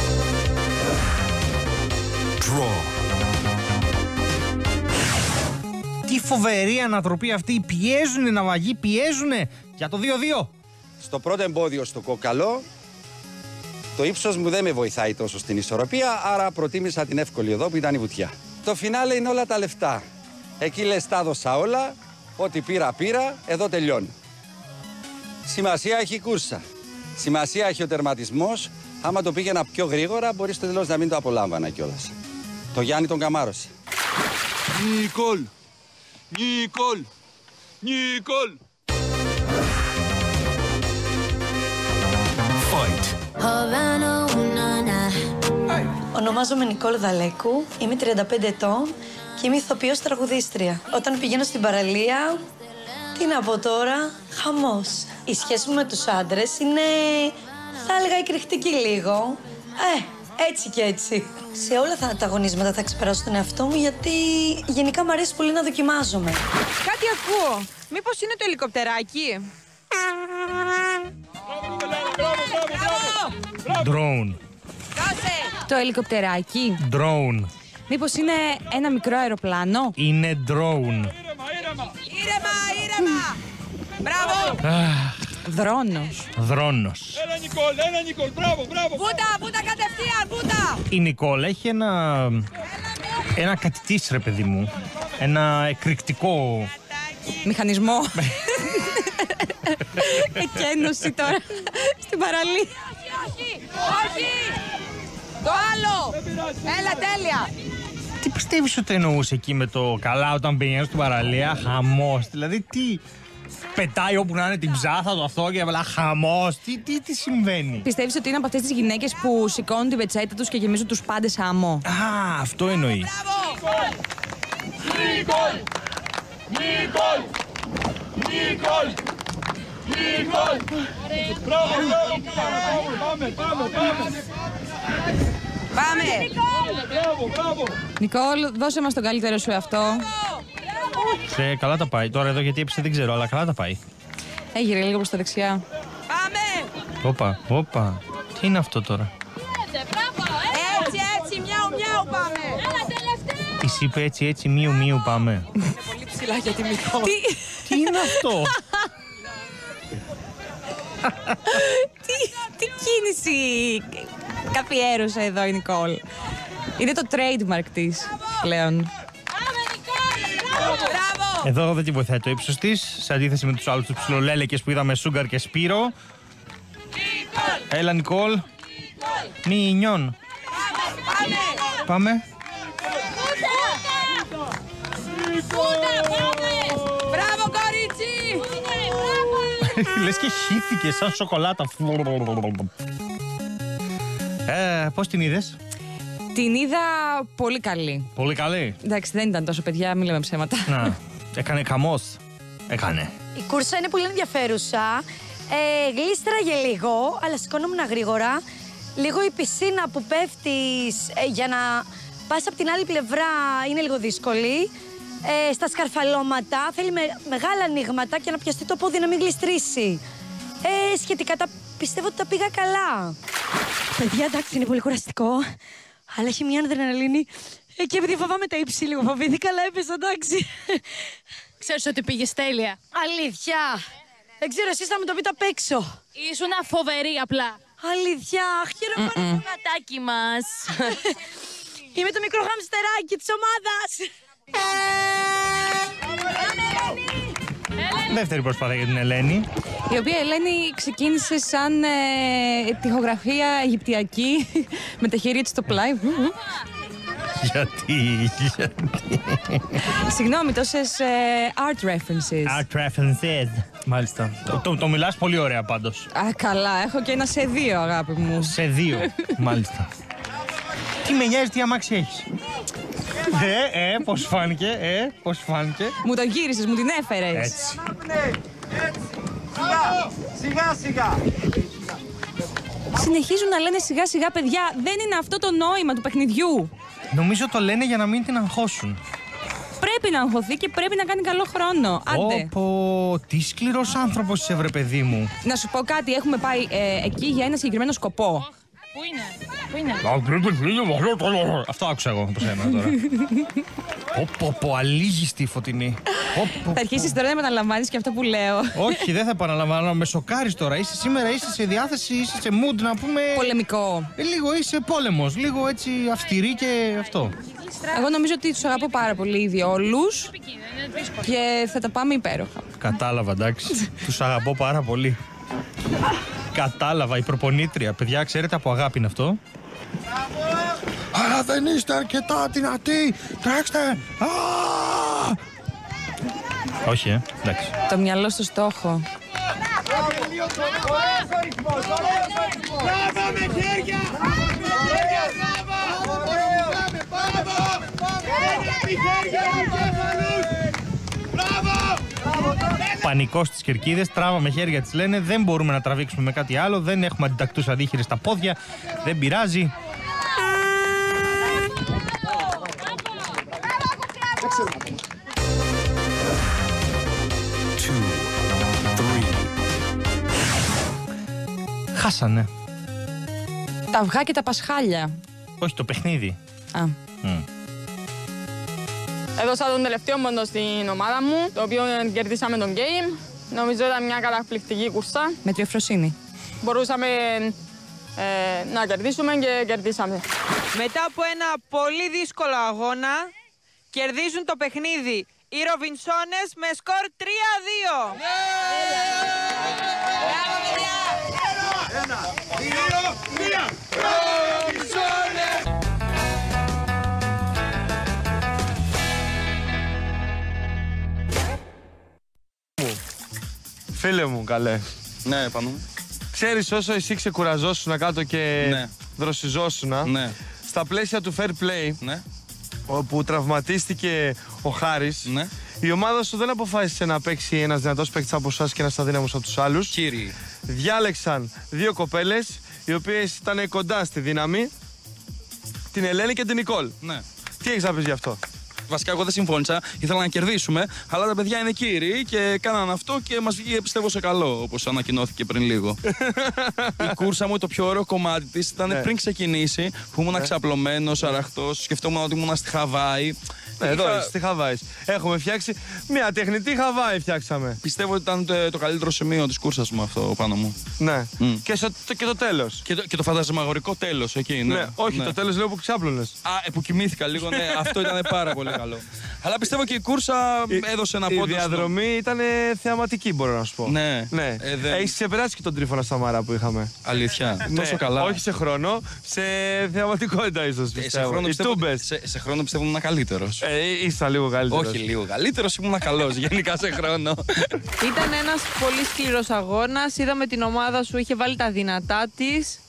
Τι φοβερή ανατροπή αυτή. Πιέζουνε ναυαγοί, πιέζουνε για το δύο δύο. Στο πρώτο εμπόδιο στο κόκαλο, το ύψος μου δεν με βοηθάει τόσο στην ισορροπία, άρα προτίμησα την εύκολη οδό που ήταν η βουτιά. Το φινάλε είναι όλα τα λεφτά. Εκεί λες τα έδωσα όλα, ό,τι πήρα πήρα, εδώ τελειώνει. Σημασία έχει η κούρσα. Σημασία έχει ο τερματισμός. Άμα το πήγαινα πιο γρήγορα, μπορεί στο τέλος να μην το απολάμβανα κιόλας. Το Γιάννη τον καμάρωσε. Νικόλ, Νικόλ, Νικόλ. Ονομάζομαι Νικόλ Δαλέκου, είμαι τριάντα πέντε ετών και είμαι ηθοποιός τραγουδίστρια. Όταν πηγαίνω στην παραλία, τι να πω τώρα, χαμός. Η σχέση μου με τους άντρες είναι, θα έλεγα, εκρηκτική λίγο. Ε, έτσι και έτσι. Σε όλα τα αγωνίσματα θα ξεπεράσω τον εαυτό μου γιατί γενικά μου αρέσει πολύ να δοκιμάζομαι. Κάτι ακούω. Μήπως είναι το ελικοπτεράκι? Drone. Το ελικοπτεράκι. Drone. Μήπως είναι ένα μικρό αεροπλάνο? Είναι drone. Ήρεμα, ήρεμα. Μπράβο. Δρόνος. Δρόνος. Έλα, Νικόλ, έλα, Νικόλ, μπράβο, μπράβο. Βούτα, βούτα κατευθείαν, βούτα. Η Νικόλ έχει ένα... ένα κάτι της, ρε παιδί μου. Ένα εκρηκτικό... Μηχανισμό. Εκένωση τώρα στην παραλία. Όχι, όχι. Το άλλο. Έλα, τέλεια. Τι πιστεύεις ότι εννοούσε εκεί με το καλά όταν πηγαίνω στην παραλία, χαμός? Δηλαδή τι... Πετάει όπου να είναι την ψάθα το αυτό και απλά χαμός. Τι, τι, τι συμβαίνει? Πιστεύεις ότι είναι από αυτές τις γυναίκες που σηκώνουν την πετσέτα τους και γεμίζουν τους πάντες άμμο? Α, αυτό εννοεί. Νικόλ, Νικόλ, Νικόλ, Νικόλ. Μπράβο, μπράβο, πάμε, πάμε, πάμε. Πάμε. Μπράβο, μπράβο. Νικόλ, δώσε μας τον καλύτερο σου εαυτό. Ξέρε, καλά τα πάει. Τώρα εδώ γιατί έπεισε δεν ξέρω, αλλά καλά τα πάει. Έγειρε λίγο προς τα δεξιά. Πάμε. Όπα, όπα. Τι είναι αυτό τώρα? Έτσι, έτσι, μιαου, μιαου, πάμε. Έλα, τελευταία. Της είπε έτσι, έτσι, μίου, μίου, πάμε. Είναι πολύ ψηλά για τη Νικόλ. Τι, τι είναι αυτό? τι, τι κίνηση καθιέρωσε εδώ η Νικόλ. Είναι το trademark της πλέον. Εδώ δεν τη βοηθάει το ύψος της, σε αντίθεση με τους άλλους τους ψιλολέλεκες που είδαμε, Σούγκαρ και Σπύρο. Έλα Νικόλ. Μινιόν. Πάμε. Μπράβο κορίτσι! Λες και χύθηκε σαν σοκολάτα. Ε, πώς την είδες? Την είδα πολύ καλή. Πολύ καλή. Εντάξει, δεν ήταν τόσο παιδιά, μην λέμε ψέματα. Να, έκανε καμός. Έκανε. Η κούρσα είναι πολύ ενδιαφέρουσα. Ε, γλίστραγε λίγο, αλλά σηκώνομουν γρήγορα. Λίγο η πισίνα που πέφτεις ε, για να πας από την άλλη πλευρά είναι λίγο δύσκολη. Ε, στα σκαρφαλώματα θέλει με, μεγάλα ανοίγματα και να πιαστεί το πόδι να μην γλιστρήσει. Ε, σχετικά τα, πιστεύω ότι τα πήγα καλά. Παιδιά, εντάξει, είναι πολύ κουραστικό, αλλά έχει μια αδρεναλίνη. Ε, και επειδή φοβάμαι τα ύψη λίγο, φοβήθηκα, αλλά έπεσα, εντάξει. Ξέρεις ότι πήγες τέλεια. Αλήθεια. Δεν ξέρω, εσείς θα μου το πείτε απ' έξω. Ήσουν φοβερή απλά. Αλήθεια, χαίρομαι πάρα το γατάκι μας. Είμαι το μικρό χαμστεράκι της ομάδας. Δεύτερη προσπάθεια για την Ελένη. Η οποία Ελένη ξεκίνησε σαν ε, τοιχογραφία αιγυπτιακή με τα χέρια της στο πλάι. Γιατί, γιατί. Συγγνώμη, τόσες ε, art references. Art references. Μάλιστα. Το, το, το μιλάς πολύ ωραία πάντως. Α, καλά, έχω και ένα σε δύο, αγάπη μου. Σε δύο, μάλιστα. Τι με νοιάζει, τι αμάξι έχεις? Ε, ε, πώς φάνηκε, ε, πώς φάνηκε. Μου το γύρισες, μου την έφερες. Έτσι. Σιγά, σιγά. Συνεχίζουν να λένε σιγά σιγά, παιδιά, δεν είναι αυτό το νόημα του παιχνιδιού. Νομίζω το λένε για να μην την αγχώσουν. Πρέπει να αγχωθεί και πρέπει να κάνει καλό χρόνο. Άντε. Όπο, τι σκληρός άνθρωπος είσαι, βρε παιδί μου. Να σου πω κάτι, έχουμε πάει ε, εκεί για ένα συγκεκριμένο σκοπό. Πού είναι, πού είναι. Αυτό άκουσα εγώ από σένα τώρα. Πω, πω, αλήγιστη η Φωτεινή. Θα αρχίσεις τώρα να επαναλαμβάνεις και αυτό που λέω. Όχι, δεν θα επαναλαμβάνω. Με σοκάρεις τώρα. Είσαι σήμερα, είσαι σε διάθεση, είσαι σε mood να πούμε. Πολεμικό. Ε, λίγο είσαι πόλεμος. Λίγο έτσι αυστηρή και αυτό. Εγώ νομίζω ότι τους αγαπώ πάρα πολύ ήδη όλους και θα τα πάμε υπέροχα. Κατάλαβα, εντάξει. Τους αγαπώ πάρα πολύ. Κατάλαβα, η προπονήτρια. Παιδιά, ξέρετε από αγάπη είναι αυτό. Αλλά δεν είστε αρκετά δυνατοί. Τρέξτε. Α! Όχι, ε. Εντάξει. Το μυαλό στο στόχο. Μπράβο με χέρια! Πανικός στις κερκίδες, τράβα με χέρια της λένε. Δεν μπορούμε να τραβήξουμε με κάτι άλλο. Δεν έχουμε αντιτακτούς αντίχειρες στα πόδια. Δεν πειράζει. Χάσανε. Τα αυγά και τα πασχάλια. Όχι, το παιχνίδι. Α. Mm. Έδωσα τον τελευταίο πόντο στην ομάδα μου, το οποίο κερδίσαμε τον game. Νομίζω ήταν μια καταπληκτική κουρσά. Με τριοφροσύνη. Μπορούσαμε ε, να κερδίσουμε και κερδίσαμε. Μετά από ένα πολύ δύσκολο αγώνα, κερδίζουν το παιχνίδι οι Ροβινσόνες με σκορ τρία δύο. Μπράβο, παιδιά! Ένα, δύο, τρία! Ροβινσόνες! Φίλε μου, καλέ. Ναι, πάνω. Ξέρεις, όσο εσύ ξεκουραζόσουν κάτω και ναι. δροσιζόσουν, ναι. στα πλαίσια του fair play, ναι. όπου τραυματίστηκε ο Χάρης, ναι. η ομάδα σου δεν αποφάσισε να παίξει ένας δυνατός παίκτης από εσάς και ένας αδύναμος από τους άλλους. Κύριοι. Διάλεξαν δύο κοπέλες, οι οποίες ήταν κοντά στη δύναμη, την Ελένη και την Νικόλ. Ναι. Τι έχεις να πεις γι' αυτό? Βασικά, εγώ δεν συμφώνησα. Ήθελα να κερδίσουμε, αλλά τα παιδιά είναι κύριοι και κάναν αυτό και μας βγήκε, πιστεύω, σε καλό, όπως ανακοινώθηκε πριν λίγο. Η κούρσα μου, το πιο ωραίο κομμάτι της ήταν ναι. πριν ξεκινήσει, που ήμουν ναι. ξαπλωμένος, αραχτός, σκεφτόμουν ότι ήμουν στη Χαβάη Ναι, εδώ Είχα- είσαι, στη Χαβάη. Έχουμε φτιάξει μια τεχνητή Χαβάη, φτιάξαμε. Πιστεύω ότι ήταν το, το καλύτερο σημείο της κούρσας μου αυτό πάνω μου. Ναι. Mm. Και, στο, και το τέλος. Και το, και το φαντασμαγορικό τέλος εκεί, ναι. Ναι, όχι, ναι. το τέλος λέω που ξάπλωνες. Α, ε, που κοιμήθηκα λίγο, ναι, αυτό ήταν πάρα πολύ καλό. Αλλά πιστεύω και η κούρσα έδωσε ένα η πόντο. Η διαδρομή ήταν θεαματική, μπορώ να σου πω. Ναι. ναι. Ε, δεν... Έχεις ξεπεράσει και τον Τρίφωνα Σταμάρα που είχαμε. Αλήθεια. Ναι, τόσο καλά. Όχι σε χρόνο, σε θεαματικότητα ίσως. Ε, σε, χρόνο πιστεύω, σε, σε χρόνο πιστεύω ήμουν καλύτερος. Ε, ήσταν λίγο καλύτερος. Όχι λίγο καλύτερος, ήμουν καλός γενικά σε χρόνο. Ήταν ένας πολύ σκληρός αγώνας. Είδαμε την ομάδα σου, είχε βάλει τα δυνατά της.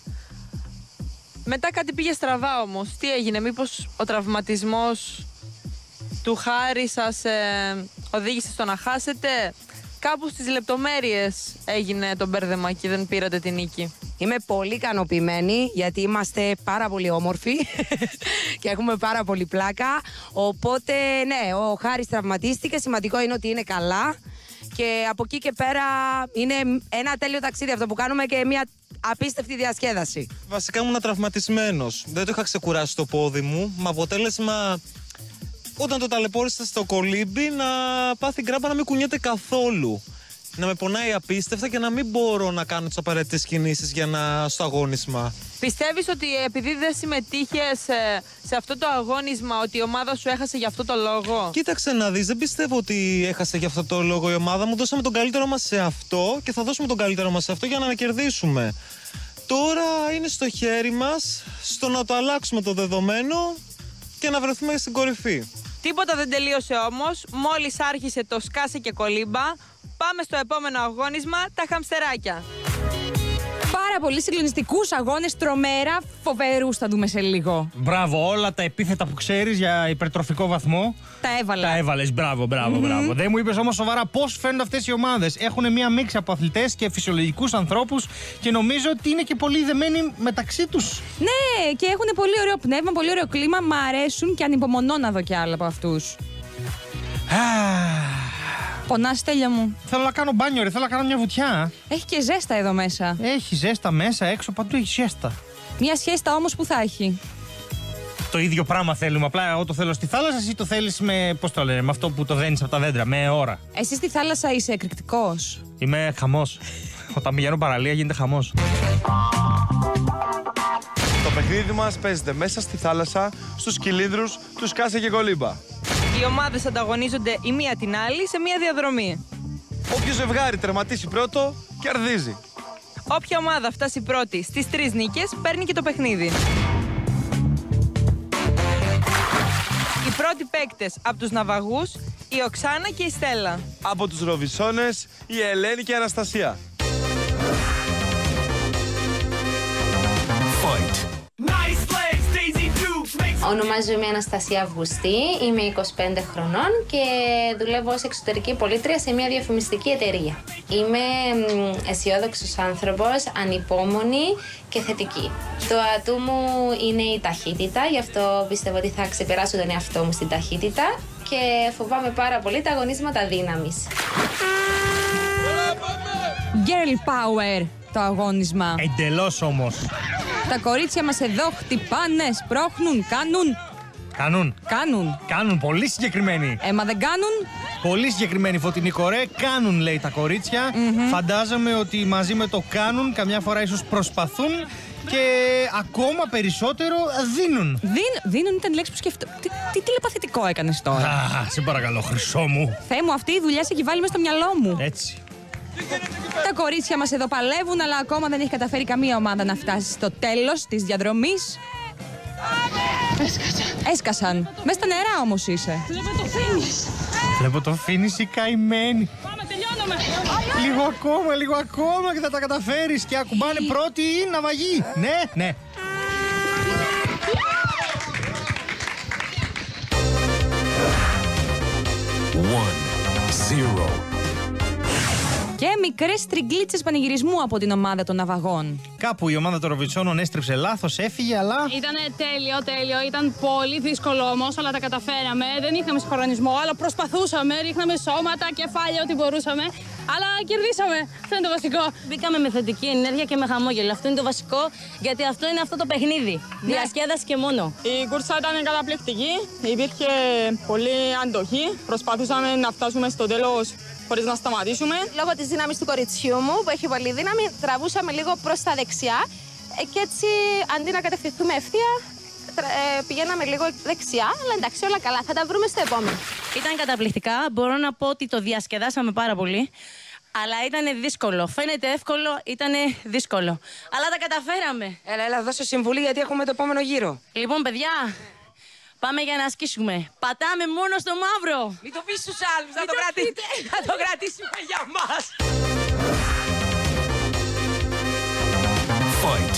Μετά κάτι πήγε στραβά όμως. Τι έγινε, μήπως ο τραυματισμός του Χάρη σας ε, οδήγησε στο να χάσετε? Κάπου στις λεπτομέρειες έγινε το μπέρδεμα και δεν πήρατε την νίκη. Είμαι πολύ ικανοποιημένη γιατί είμαστε πάρα πολύ όμορφοι και έχουμε πάρα πολύ πλάκα. Οπότε, ναι, ο Χάρης τραυματίστηκε. Σημαντικό είναι ότι είναι καλά. Και από εκεί και πέρα είναι ένα τέλειο ταξίδι αυτό που κάνουμε και μια απίστευτη διασκέδαση. Βασικά ήμουν τραυματισμένος. Δεν το είχα ξεκουράσει το πόδι μου. Με αποτέλεσμα, όταν το ταλαιπώρησα στο κολύμπι, να πάθει γκράμπα να μην κουνιέται καθόλου. Να με πονάει απίστευτα και να μην μπορώ να κάνω τις απαραίτητες κινήσεις για να, στο αγώνισμα. Πιστεύεις ότι επειδή δεν συμμετείχες σε, σε αυτό το αγώνισμα, ότι η ομάδα σου έχασε για αυτό το λόγο? Κοίταξε να δεις, δεν πιστεύω ότι έχασε για αυτό το λόγο η ομάδα μου. Δώσαμε τον καλύτερο μας σε αυτό και θα δώσουμε τον καλύτερο μας σε αυτό για να κερδίσουμε. Τώρα είναι στο χέρι μας στο να το αλλάξουμε το δεδομένο και να βρεθούμε στην κορυφή. Τίποτα δεν τελείωσε όμως. Μόλις άρχισε το σκάσε και κολύμπα. Πάμε στο επόμενο αγώνισμα, τα χαμστεράκια. Πάρα πολύ συγκλονιστικούς αγώνες, τρομερά φοβερούς, θα δούμε σε λίγο. Μπράβο, όλα τα επίθετα που ξέρεις για υπερτροφικό βαθμό. Τα έβαλα. Τα έβαλες, μπράβο, μπράβο, Mm-hmm. μπράβο. Δεν μου είπες όμως σοβαρά πώς φαίνονται αυτές οι ομάδες. Έχουν μία μίξη από αθλητές και φυσιολογικούς ανθρώπους και νομίζω ότι είναι και πολύ δεμένοι μεταξύ τους. Ναι, και έχουν πολύ ωραίο πνεύμα, πολύ ωραίο κλίμα. Μ' αρέσουν και ανυπομονώ να δω κι άλλα από αυτούς. Πονάς, Τέλεια μου? Θέλω να κάνω μπάνιο, ρε. Θέλω να κάνω μια βουτιά. Έχει και ζέστα εδώ μέσα. Έχει ζέστα μέσα, έξω, παντού έχει ζέστα. Μια σχέστα όμως που θα έχει. Το ίδιο πράγμα θέλουμε. Απλά εγώ το θέλω στη θάλασσα, εσύ το θέλεις με, πώς το λένε, με αυτό που το δένεις από τα δέντρα, με ώρα. Εσύ στη θάλασσα είσαι εκρηκτικός. Είμαι χαμός. Όταν πηγαίνω παραλία γίνεται χαμός. Το παιχνίδι μας παίζεται μέσα στη θάλασσα, στους κυλίνδρους, τους κάσε και κολύμπα. Οι ομάδες ανταγωνίζονται η μία την άλλη σε μία διαδρομή. Όποιο ζευγάρι τερματίσει πρώτο, κερδίζει. Όποια ομάδα φτάσει πρώτη στις τρεις νίκες, παίρνει και το παιχνίδι. Οι πρώτοι παίκτες από τους ναυαγούς, η Οξάνα και η Στέλλα. Από τους Ροβισώνες, η Ελένη και η Αναστασία. Ονομάζομαι Αναστασία Αυγουστή, είμαι είκοσι πέντε χρονών και δουλεύω ως εξωτερική πολίτρια σε μια διαφημιστική εταιρεία. Είμαι αισιόδοξος άνθρωπος, ανυπόμονη και θετική. Το ατού μου είναι η ταχύτητα, γι' αυτό πιστεύω ότι θα ξεπεράσω τον εαυτό μου στην ταχύτητα και φοβάμαι πάρα πολύ τα αγωνίσματα δύναμης. Girl power το αγώνισμα. Εντελώς όμως. Τα κορίτσια μας εδώ χτυπάνε, σπρώχνουν, κάνουν. Κάνουν. Κάνουν. Κάνουν, πολύ συγκεκριμένοι. Ε, μα δεν κάνουν. Πολύ συγκεκριμένη Φωτεινή Κορέ. Κάνουν, λέει τα κορίτσια. Mm-hmm. Φαντάζομαι ότι μαζί με το κάνουν, καμιά φορά ίσως προσπαθούν και ακόμα περισσότερο δίνουν. Δίν, δίνουν ήταν η λέξη που σκεφτώ. Τι, τι τηλεπαθητικό έκανες τώρα. Α, σε παρακαλώ, χρυσό μου. Θεέ μου, αυτή η δουλειά σε έχει βάλει μέσα στο μυαλό μου. Έτσι. Τα κορίτσια μας εδώ παλεύουν, αλλά ακόμα δεν έχει καταφέρει καμία ομάδα να φτάσει στο τέλος της διαδρομής. Έσκασαν. Έσκασαν. Μέσα στα νερά όμως είσαι. Βλέπω το φίνις. Βλέπω το φίνις η καημένη. Πάμε, τελειώνουμε. Λίγο ακόμα, λίγο ακόμα και θα τα καταφέρεις και ακουμπάνε πρώτη η ναυαγή. Ναι, ναι. One, zero. Και μικρές τριγκλίτσες πανηγυρισμού από την ομάδα των ναυαγών. Κάπου η ομάδα των Ροβινσόνων έστριψε λάθος, έφυγε, αλλά. Ήταν τέλειο, τέλειο. Ήταν πολύ δύσκολο όμως, αλλά τα καταφέραμε. Δεν είχαμε συγχρονισμό, αλλά προσπαθούσαμε. Ρίχναμε σώματα, κεφάλια, ό,τι μπορούσαμε. Αλλά κερδίσαμε. Αυτό είναι το βασικό. Μπήκαμε με θετική ενέργεια και με χαμόγελο. Αυτό είναι το βασικό, γιατί αυτό είναι αυτό το παιχνίδι. Ναι. Διασκέδαση και μόνο. Η κούρσα ήταν καταπληκτική. Υπήρχε πολύ αντοχή. Προσπαθούσαμε να φτάσουμε στο τέλος χωρίς να σταματήσουμε. Λόγω της δύναμης του κοριτσιού μου, που έχει πολύ δύναμη, τραβούσαμε λίγο προς τα δεξιά. Και έτσι, αντί να κατευθυνθούμε ευθεία, πηγαίναμε λίγο δεξιά. Αλλά εντάξει, όλα καλά. Θα τα βρούμε στο επόμενο. Ήταν καταπληκτικά. Μπορώ να πω ότι το διασκεδάσαμε πάρα πολύ. Αλλά ήταν δύσκολο. Φαίνεται εύκολο, ήταν δύσκολο. Αλλά τα καταφέραμε. Έλα, έλα, δώσε συμβουλή γιατί έχουμε το επόμενο γύρο. Λοιπόν, παιδιά, πάμε για να ασκήσουμε. Πατάμε μόνο στο μαύρο. Μην το πεις στους άλλους, θα το, κρατη... θα το κρατήσουμε για μας. Fight.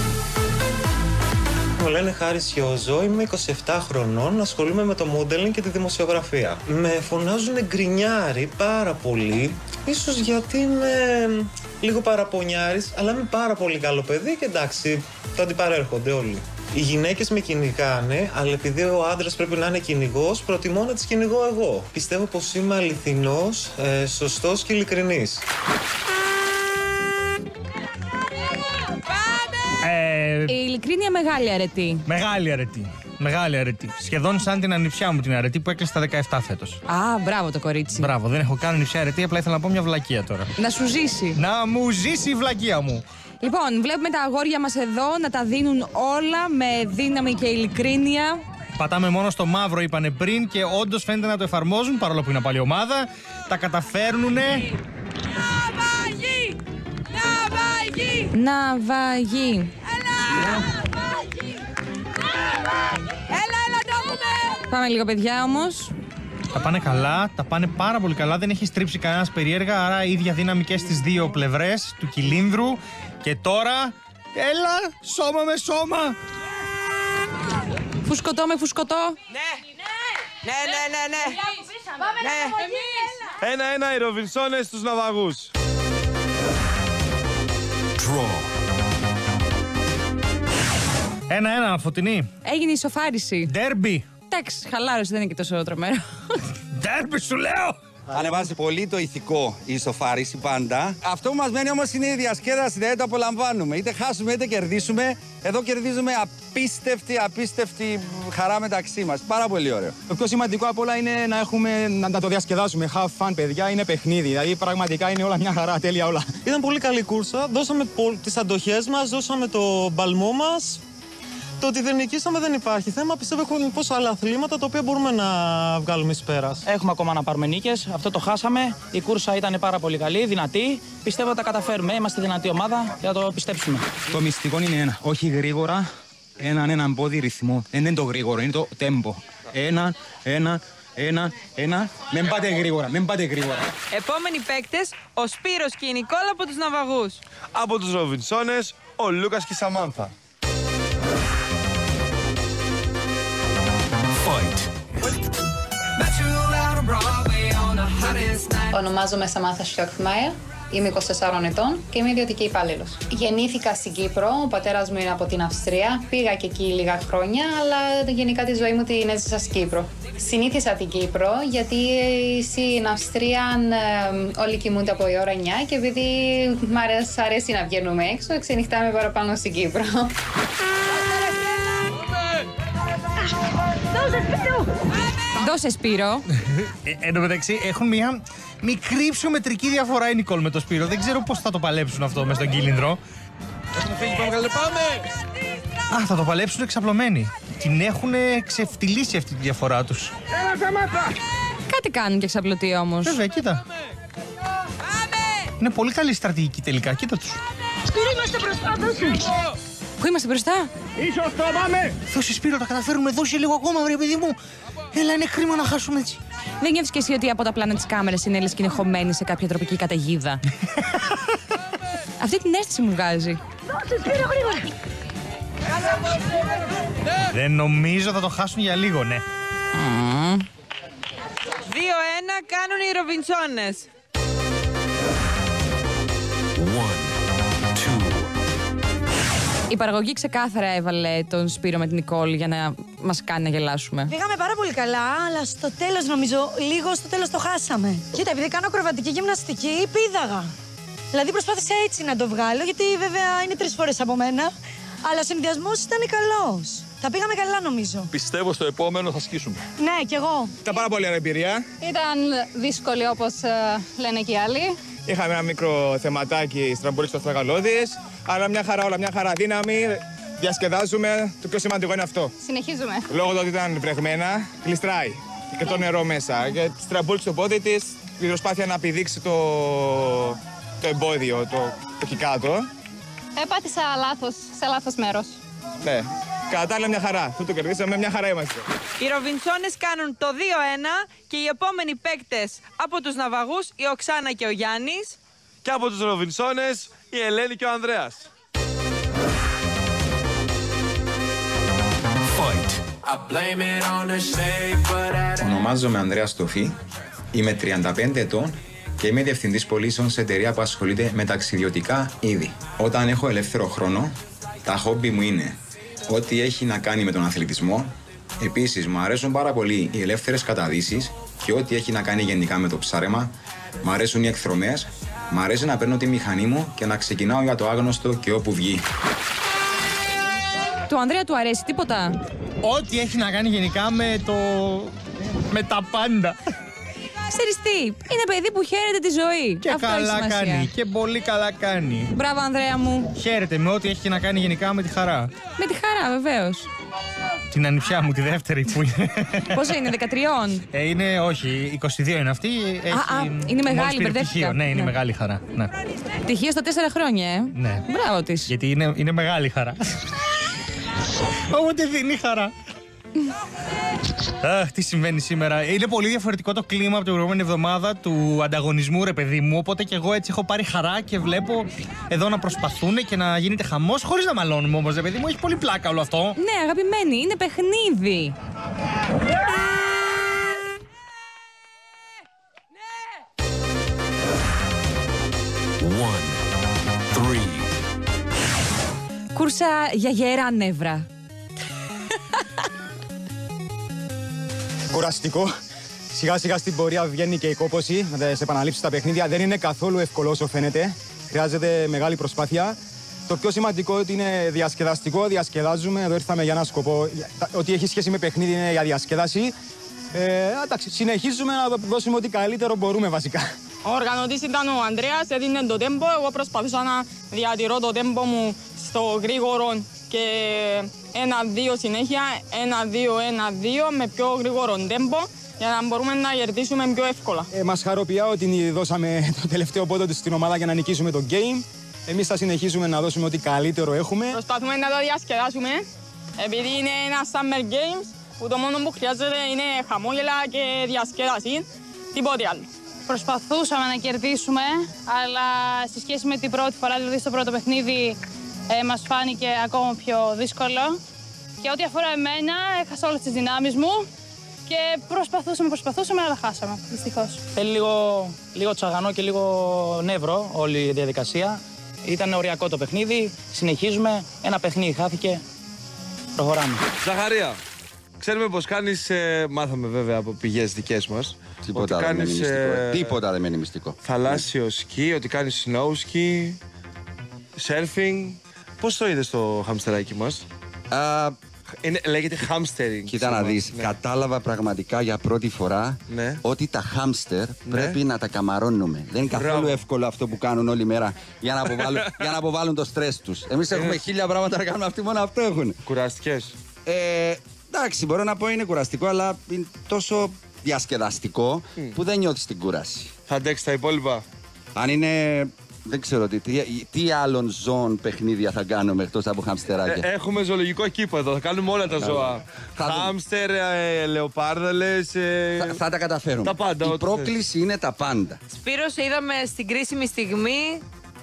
Με λένε Χάρης Χιόζο, είμαι είκοσι επτά χρονών, ασχολούμαι με το modeling και τη δημοσιογραφία. Με φωνάζουν γκρινιάρη πάρα πολύ, ίσως γιατί είμαι λίγο παραπονιάρης, αλλά είμαι πάρα πολύ καλό παιδί και εντάξει, το αντιπαρέρχονται όλοι. Οι γυναίκες με κυνηγάνε, αλλά επειδή ο άντρας πρέπει να είναι κυνηγός, προτιμώ να τις κυνηγώ εγώ. Πιστεύω πως είμαι αληθινός, ε, σωστός και ειλικρινής. Ε, η ειλικρίνεια μεγάλη αρετή. Μεγάλη αρετή. Μεγάλη αρετή. Σχεδόν σαν την ανιψιά μου την αρετή που έκλεισε στα δεκαεπτά φέτος. Α, μπράβο το κορίτσι. Μπράβο, δεν έχω κάνει ανιψιά αρετή, απλά ήθελα να πω μια βλακεία τώρα. Να σου ζήσει. Να μου ζήσει η βλακεία μου. Λοιπόν, βλέπουμε τα αγόρια μας εδώ να τα δίνουν όλα με δύναμη και ειλικρίνεια. Πατάμε μόνο στο μαύρο, είπανε πριν, και όντως φαίνεται να το εφαρμόζουν, παρόλο που είναι πάλι ομάδα. Τα καταφέρνουνε. Ναυαγή! Ναυαγή! Ναυαγή! Έλα, έλα, το έχουμε! Πάμε λίγο, παιδιά, όμως. Τα πάνε καλά, τα πάνε πάρα πολύ καλά. Δεν έχει στρίψει κανένας περίεργα, άρα η ίδια δύναμη και στις δύο πλευρές του κυλίνδρου. Και τώρα, έλα, σώμα με σώμα. Φουσκωτό με φουσκωτό. Ναι, ναι, ναι, ναι, ναι. ναι. Ένα-ένα οι Ροβινσόνες στους ναυαγούς. Ένα-ένα, Φωτεινή. Έγινε η ισοφάριση. Ντέρμπι. Εντάξει, χαλάρωση, δεν είναι και τόσο τρομερό. Ντέρμπι, σου λέω! Ανεβάζει πολύ το ηθικό η ισοφάριση πάντα. Αυτό που μας μένει όμως είναι η διασκέδαση, δεν το απολαμβάνουμε. Είτε χάσουμε είτε κερδίσουμε. Εδώ κερδίζουμε απίστευτη, απίστευτη χαρά μεταξύ μας. Πάρα πολύ ωραίο. Το πιο σημαντικό απ' όλα είναι να, έχουμε, να το διασκεδάσουμε. Have fun, παιδιά, είναι παιχνίδι. Δηλαδή πραγματικά είναι όλα μια χαρά, τέλεια όλα. Ήταν πολύ καλή κούρσα. Δώσαμε τις αντοχές μας, δώσαμε το μπαλμό μας. Το ότι δεν νικήσαμε δεν υπάρχει θέμα. Πιστεύω έχουμε πόσα άλλα αθλήματα τα οποία μπορούμε να βγάλουμε εις πέρας. Έχουμε ακόμα να πάρουμε νίκες. Αυτό το χάσαμε. Η κούρσα ήταν πάρα πολύ καλή, δυνατή. Πιστεύω ότι τα καταφέρουμε. Είμαστε δυνατή ομάδα και θα το πιστέψουμε. Το μυστικό είναι ένα. Όχι γρήγορα, έναν έναν πόδι ρυθμό. Δεν είναι το γρήγορο, είναι το τέμπο. Ένα, ένα, ένα, ένα. Μην πάτε γρήγορα, μην πάτε γρήγορα. Επόμενοι παίκτες, ο Σπύρος και η Νικόλα από τους ναυαγούς. Από τους Ροβινσόνες, ο Λούκας και η Σαμάνθα. Ονομάζομαι Σαμάνθα Σιόκθμαια, είμαι είκοσι τεσσάρων ετών και είμαι ιδιωτική υπάλληλος. Γεννήθηκα στην Κύπρο, ο πατέρας μου είναι από την Αυστρία. Πήγα και εκεί λίγα χρόνια, αλλά γενικά τη ζωή μου την έζησα στην Κύπρο. Συνήθισα την Κύπρο γιατί στην Αυστρία ε, όλοι κοιμούνται από η ώρα εννιά και επειδή μου αρέσει, αρέσει να βγαίνουμε έξω, ξενυχτάμε παραπάνω στην Κύπρο. Δώσε, Σπύρο. ε, εν τω μεταξύ έχουν μια μικρή ψιομετρική διαφορά η Νικόλ με το Σπύρο. Δεν ξέρω πώς θα το παλέψουν αυτό μες στον κύλινδρο. Έχουμε φύγει, πάμε καλά, πάμε! Α, θα το παλέψουν εξαπλωμένοι. Την έχουν ξεφτυλίσει αυτή τη διαφορά τους. Έλα, Σαμάνθα! Κάτι κάνουν και εξαπλωτοί όμως. Βέβαια, κοίτα. Είναι πολύ καλή στρατηγική τελικά, κοίτα τους. Σπύρο, είμαστε μπροστά, δώσε. Πού είμαστε μπροστά? Ίσως το πάμε! Δώσε, Σπύρο, τα καταφέρουμε, δώσε λίγο ακόμα, βρε παιδί μου. Έλα, είναι κρίμα να χάσουμε έτσι. Δεν νιώθεις και εσύ ότι από τα πλάνα της κάμερας είναι λες και είναι χωμένη σε κάποια τροπική καταιγίδα? Αυτή την αίσθηση μου βγάζει. Δώσε, Σπύρο, γρήγορα. Δεν νομίζω θα το χάσουν για λίγο, ναι. δύο ένα κάνουν οι Ροβινσόνες. One, two, Η παραγωγή ξεκάθαρα έβαλε τον Σπύρο με την Νικόλ για να μας κάνει να γελάσουμε. Πήγαμε πάρα πολύ καλά, αλλά στο τέλος νομίζω, λίγο στο τέλος το χάσαμε. Κοίτα, επειδή κάνω ακροβατική γυμναστική, πήδαγα. Δηλαδή προσπάθησα έτσι να το βγάλω, γιατί βέβαια είναι τρεις φορές από μένα, αλλά ο συνδυασμός ήταν καλός. Τα πήγαμε καλά νομίζω. Πιστεύω στο επόμενο θα σκίσουμε. Ναι, κι εγώ. Ήταν πάρα πολύ ωραία εμπειρία. Ήταν δύσκολη όπως ε, λένε και οι άλλοι. Είχαμε ένα μικρό θεματάκι στραμπολί στο Στραγαλώδης, αλλά μια χαρά όλα, μια χαρά δύναμη. Διασκεδάζουμε. Το πιο σημαντικό είναι αυτό. Συνεχίζουμε. Λόγω του ότι ήταν βρεγμένα, γλιστράει και το νερό μέσα. Και στραμπούλ στο πόδι της, η προσπάθεια να πηδήξει το, το εμπόδιο, το, το εκεί κάτω. Έπατησα λάθος, σε λάθος μέρος. Ναι. Κατά τα άλλα μια χαρά. Αυτό το κερδίσαμε, μια χαρά είμαστε. Οι Ροβινσόνες κάνουν το δύο ένα και οι επόμενοι παίκτες από τους ναυαγούς, η Οξάνα και ο Γιάννης. Και από τους Ροβινσόνες, η Ελένη και ο Ανδρέας. Ονομάζομαι Ανδρέας Στοφή, είμαι τριάντα πέντε ετών και είμαι διευθυντής πωλήσεων σε εταιρεία που ασχολείται με ταξιδιωτικά είδη. Όταν έχω ελεύθερο χρόνο, τα χόμπι μου είναι ό,τι έχει να κάνει με τον αθλητισμό. Επίσης, μου αρέσουν πάρα πολύ οι ελεύθερες καταδύσεις και ό,τι έχει να κάνει γενικά με το ψάρεμα. Μου αρέσουν οι εκδρομές, μου αρέσει να παίρνω τη μηχανή μου και να ξεκινάω για το άγνωστο και όπου βγει. Του Ανδρέα του αρέσει τίποτα? Ό,τι έχει να κάνει γενικά με το... με τα πάντα. Ξέρεις τι, είναι παιδί που χαίρεται τη ζωή. Και αυτό καλά κάνει, και πολύ καλά κάνει. Μπράβο Ανδρέα μου. Χαίρεται με ό,τι έχει να κάνει γενικά με τη χαρά. Με τη χαρά βεβαίως. Την ανιψιά μου, τη δεύτερη που είναι. Πόσο είναι, δεκατρία? Ε, είναι, όχι, είκοσι δύο είναι αυτή. Έχει, α, α, είναι μεγάλη, μπερδεύτηκα. Ναι, είναι ναι. μεγάλη χαρά. Ναι. Πτυχίο στα τέσσερα χρόνια, ε. Ναι. Μπράβο της. Γιατί είναι, είναι μεγάλη χαρά. Όποτε δίνει χαρά. Αχ, τι συμβαίνει σήμερα. Είναι πολύ διαφορετικό το κλίμα από την προηγούμενη εβδομάδα του ανταγωνισμού, ρε παιδί μου. Οπότε και εγώ έτσι έχω πάρει χαρά και βλέπω εδώ να προσπαθούν και να γίνεται χαμός, χωρίς να μαλώνουμε όμως, ρε παιδί μου. Έχει πολύ πλάκα όλο αυτό. Ναι, αγαπημένη, είναι παιχνίδι. One, three. Κούρσα για γερά νεύρα. Κουραστικό. Σιγά σιγά στην πορεία βγαίνει και η κόπωση με τις επαναλήψεις στα παιχνίδια. Δεν είναι καθόλου εύκολο όσο φαίνεται. Χρειάζεται μεγάλη προσπάθεια. Το πιο σημαντικό είναι ότι είναι διασκεδαστικό. Διασκεδάζουμε. Εδώ ήρθαμε για ένα σκοπό. Ό,τι έχει σχέση με παιχνίδι είναι για διασκέδαση. Ε, εντάξει, συνεχίζουμε να δώσουμε ό,τι καλύτερο μπορούμε βασικά. Ο οργανωτής ήταν ο Ανδρέας, έδινε το τέμπο. Εγώ προσπαθούσα να διατηρώ το τέμπο μου στο γρήγορο και ένα-δύο συνέχεια, ένα-δύο, ένα-δύο με πιο γρήγορο τέμπο για να μπορούμε να κερδίσουμε πιο εύκολα. Ε, μας χαροποιεί ότι δώσαμε το τελευταίο πόντο της στην ομάδα για να νικήσουμε το game. Εμείς θα συνεχίσουμε να δώσουμε ό,τι καλύτερο έχουμε. Προσπαθούμε να το διασκεδάσουμε, επειδή είναι ένα Summer Games που το μόνο που χρειάζεται είναι χαμόγελα και διασκέδαση, τίποτε άλλο. Προσπαθούσαμε να κερδίσουμε, αλλά σε σχέση με την πρώτη φορά, δηλαδή στο πρώτο παιχνίδι, ε, μας φάνηκε ακόμα πιο δύσκολο. Και ό,τι αφορά εμένα, έχασα όλες τις δυνάμεις μου και προσπαθούσαμε, προσπαθούσαμε, αλλά χάσαμε, δυστυχώς. Θέλει λίγο, λίγο τσαγανό και λίγο νεύρο όλη η διαδικασία. Ήταν οριακό το παιχνίδι, συνεχίζουμε, ένα παιχνίδι χάθηκε, προχωράμε. Ζαχαρία, ξέρουμε πως κάνεις, ε, μάθαμε βέβαια από πηγές δικές μας, Τίποτα ότι δεν μένει κάνεις, μυστικό. ε, Τίποτα δεν μένει μυστικό. θαλάσσιο σκι, ότι κάνεις snow ski, surfing. Πώς το είδες το χαμστεράκι μας? Α, Είναι, λέγεται hamstering. Κοίτα να δεις, Ναι. κατάλαβα πραγματικά για πρώτη φορά Ναι. ότι τα χάμστερ Ναι. πρέπει να τα καμαρώνουμε. Δεν είναι καθόλου Μπράβο. εύκολο αυτό που κάνουν όλη μέρα για να αποβάλουν, για να αποβάλουν το στρες τους. Εμείς έχουμε χίλια πράγματα να κάνουμε, αυτοί μόνο αυτό έχουν. Κουράστηκες? Ε, εντάξει, μπορώ να πω είναι κουραστικό, αλλά είναι τόσο διασκεδαστικό που δεν νιώθεις την κούραση. Θα αντέξει τα υπόλοιπα? Αν είναι... Δεν ξέρω τι, τι, τι άλλων ζώων παιχνίδια θα κάνουμε εκτός από χαμστεράκια. Ε, έχουμε ζωολογικό κήπο εδώ, θα κάνουμε όλα τα ζώα. Χάμστερ, ε, λεοπάρδαλες. Ε, θα, θα τα καταφέρουμε. Τα πάντα. Η ό,τι πρόκληση θες. είναι τα πάντα. Σπύρο, σε είδαμε στην κρίσιμη στιγμή,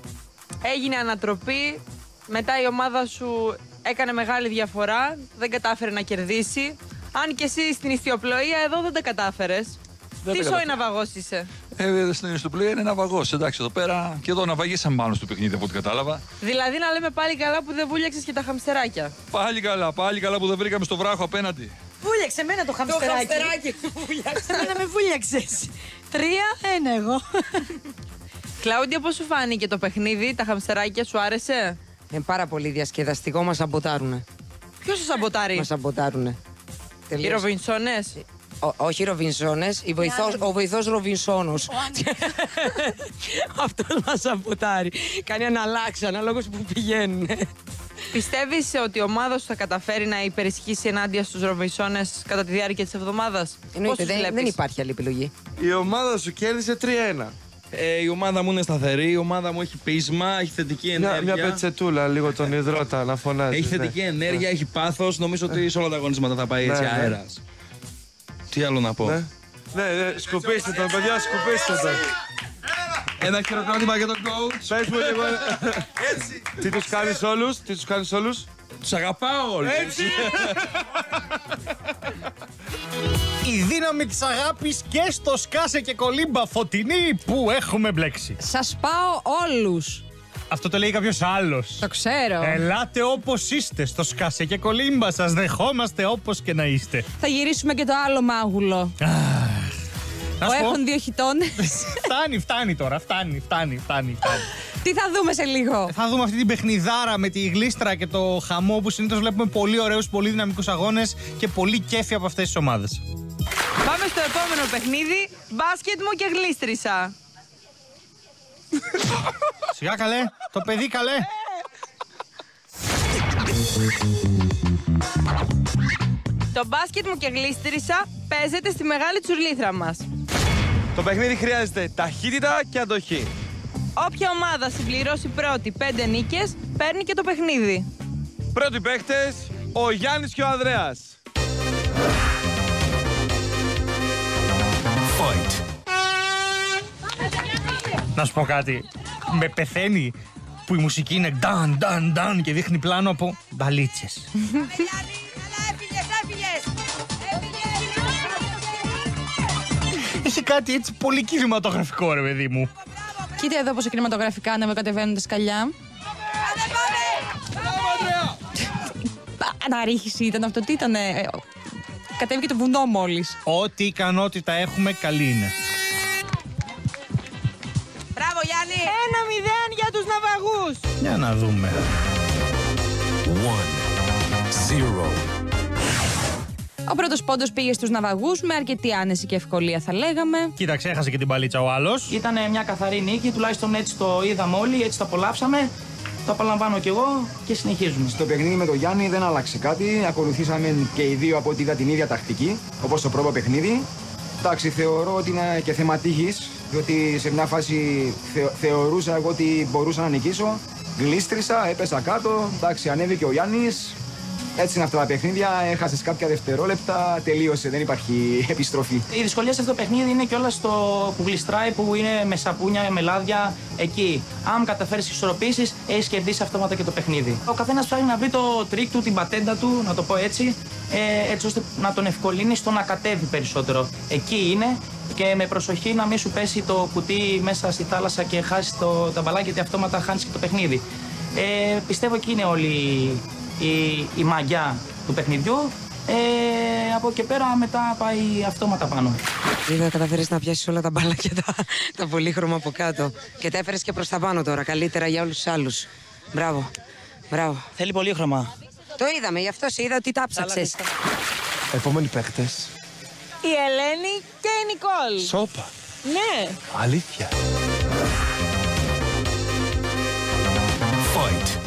έγινε ανατροπή, μετά η ομάδα σου έκανε μεγάλη διαφορά, δεν κατάφερε να κερδίσει. Αν και εσύ στην ηθιοπλοεία εδώ δεν τα κατάφερες. Τι σόι ναυαγός είσαι? Ε, στο πλοίο είναι ναυαγός. Εντάξει, εδώ πέρα και εδώ ναυαγίσαμε πάνω στο παιχνίδι από ό,τι κατάλαβα. Δηλαδή να λέμε πάλι καλά που δεν βούλιαξες και τα χαμστεράκια. Πάλι καλά, πάλι καλά που δεν βρήκαμε στο βράχο απέναντι. Βούλιαξε εμένα το χαμστεράκι. Το χαμστεράκι μου βούλιαξε. Εμένα με βούλιαξες. Τρία, ένα εγώ. Κλάουντια, πώς σου φάνηκε το παιχνίδι, τα χαμστεράκια σου άρεσε? Είναι πάρα πολύ διασκεδαστικό, μας σαμποτάρουνε. Ποιος σου σαμποτάρει? Μας σαμποτάρουνε. Οι Ροβινσόνες? Ο, όχι οι Ροβινσόνες, η βοηθός, ο βοηθός Ροβινσόνος. Αυτός μας σαμποτάρει. Κάνει αναλλάξει, ανάλογος που πηγαίνουν. Πιστεύεις ότι η ομάδα σου θα καταφέρει να υπερισχύσει ενάντια στους Ροβινσόνες κατά τη διάρκεια της εβδομάδας? Εννοείται, δεν, δεν υπάρχει άλλη επιλογή. Η ομάδα σου κέρδισε τρία ένα. Ε, η ομάδα μου είναι σταθερή, η ομάδα μου έχει πείσμα, έχει θετική ενέργεια. Μια, μια πετσετούλα, λίγο τον υδρότα να φωνάζει. Έχει θετική ναι. ενέργεια, ναι. έχει πάθος. Νομίζω ότι σε όλα τα αγωνίσματα θα πάει έτσι ναι, αέρας. Ναι. Τι άλλο να πω. Ναι, ναι, ναι. Σκουπίστε τον, παιδιά, σκουπίστε τον. Ένα χειροκρότημα για τον coach. Πες μου λίγο. Έτσι. Τι τους κάνεις όλους, τι τους κάνεις όλους? Τους αγαπάω όλους. Έτσι. Η δύναμη της αγάπης και στο σκάσε και κολύμπα Φωτεινή που έχουμε μπλέξει. Σας πάω όλους. Αυτό το λέει κάποιος άλλος. Το ξέρω. Ελάτε όπως είστε στο σκάσε και κολύμπα. Σας δεχόμαστε όπως και να είστε. Θα γυρίσουμε και το άλλο μάγουλο. Να Ο σου πω. έχουν δύο χιτώνες. Φτάνει, φτάνει τώρα. Φτάνει, φτάνει, φτάνει. φτάνει. Τι θα δούμε σε λίγο? Θα δούμε αυτή την παιχνιδάρα με τη γλίστρα και το χαμό που συνήθως βλέπουμε πολύ ωραίους, πολύ δυναμικούς αγώνες και πολύ κέφι από αυτές τις ομάδες. Πάμε στο επόμενο παιχνίδι. Μπάσκετ μου και γλίστρισα. Σιγά καλέ, το παιδί καλέ. Το μπάσκετ μου και γλίστρισα παίζεται στη μεγάλη τσουρλήθρα μας. Το παιχνίδι χρειάζεται ταχύτητα και αντοχή. Όποια ομάδα συμπληρώσει πρώτη πέντε νίκες, παίρνει και το παιχνίδι. Πρώτοι παίκτες, ο Γιάννης και ο Ανδρέας. Fight. Να σου πω κάτι. Με πεθαίνει που η μουσική είναι νταν, νταν, νταν και δείχνει πλάνο από μπαλίτσες. Έχει κάτι έτσι πολύ κινηματογραφικό, ρε παιδί μου. Κοίτα εδώ πόσο κινηματογραφικά ανεβοκατεβαίνουν τα σκαλιά. Αναρρίχηση ήταν αυτό, τι ήτανε? Κατέβηκε το βουνό μόλις. Ό,τι ικανότητα έχουμε, καλή είναι. Μπράβο Γιάννη! Ένα μηδέν για τους ναυαγούς. Για να δούμε. One. Zero. Ο πρώτος πόντος πήγε στους ναυαγούς με αρκετή άνεση και ευκολία, θα λέγαμε. Κοίταξε, έχασε και την παλίτσα ο άλλος. Ήταν μια καθαρή νίκη, τουλάχιστον έτσι το είδαμε όλοι, έτσι το απολαύσαμε. Το απολαμβάνω κι εγώ και συνεχίζουμε. Στο παιχνίδι με τον Γιάννη δεν άλλαξε κάτι. Ακολουθήσαμε και οι δύο από ό,τι είδα την ίδια τακτική, όπως το πρώτο παιχνίδι. Εντάξει, θεωρώ ότι είναι και θέμα τύχης, διότι σε μια φάση θε, θεωρούσα εγώ ότι μπορούσα να νικήσω. Γλίστρισα, έπεσα κάτω, εντάξει, ανέβηκε ο Γιάννης. Έτσι είναι αυτά τα παιχνίδια. Έχασες κάποια δευτερόλεπτα, τελείωσε, δεν υπάρχει επιστροφή. Η δυσκολία σε αυτό το παιχνίδι είναι κιόλας στο που γλιστράει, που είναι με σαπούνια, με λάδια εκεί. Αν καταφέρεις ισορροπήσεις, έχεις κερδίσει αυτόματα και το παιχνίδι. Ο καθένας ψάχνει να βρει το τρίκ του, την πατέντα του, να το πω έτσι, ε, έτσι ώστε να τον ευκολύνει στο να κατέβει περισσότερο. Εκεί είναι. Και με προσοχή να μην σου πέσει το κουτί μέσα στη θάλασσα και χάσει το, τα μπαλάκια, γιατί αυτόματα χάνεις και το παιχνίδι. Ε, πιστεύω εκεί είναι όλη η, η μαγιά του παιχνιδιού. Ε, από εκεί πέρα μετά πάει αυτόματα πάνω. Είδα, καταφέρεις να πιάσεις όλα τα μπαλάκια τα, τα πολύχρωμα από κάτω. Και τα έφερες και προς τα πάνω τώρα, καλύτερα για όλους τους άλλους. Μπράβο, μπράβο. Θέλει πολύχρωμα. Το είδαμε, γι' αυτό σε είδα ότι τα ψάξες. Επόμενοι παίκτες. Η Ελένη και η Νικόλ. Σόπα. Ναι. Αλήθεια. Fight.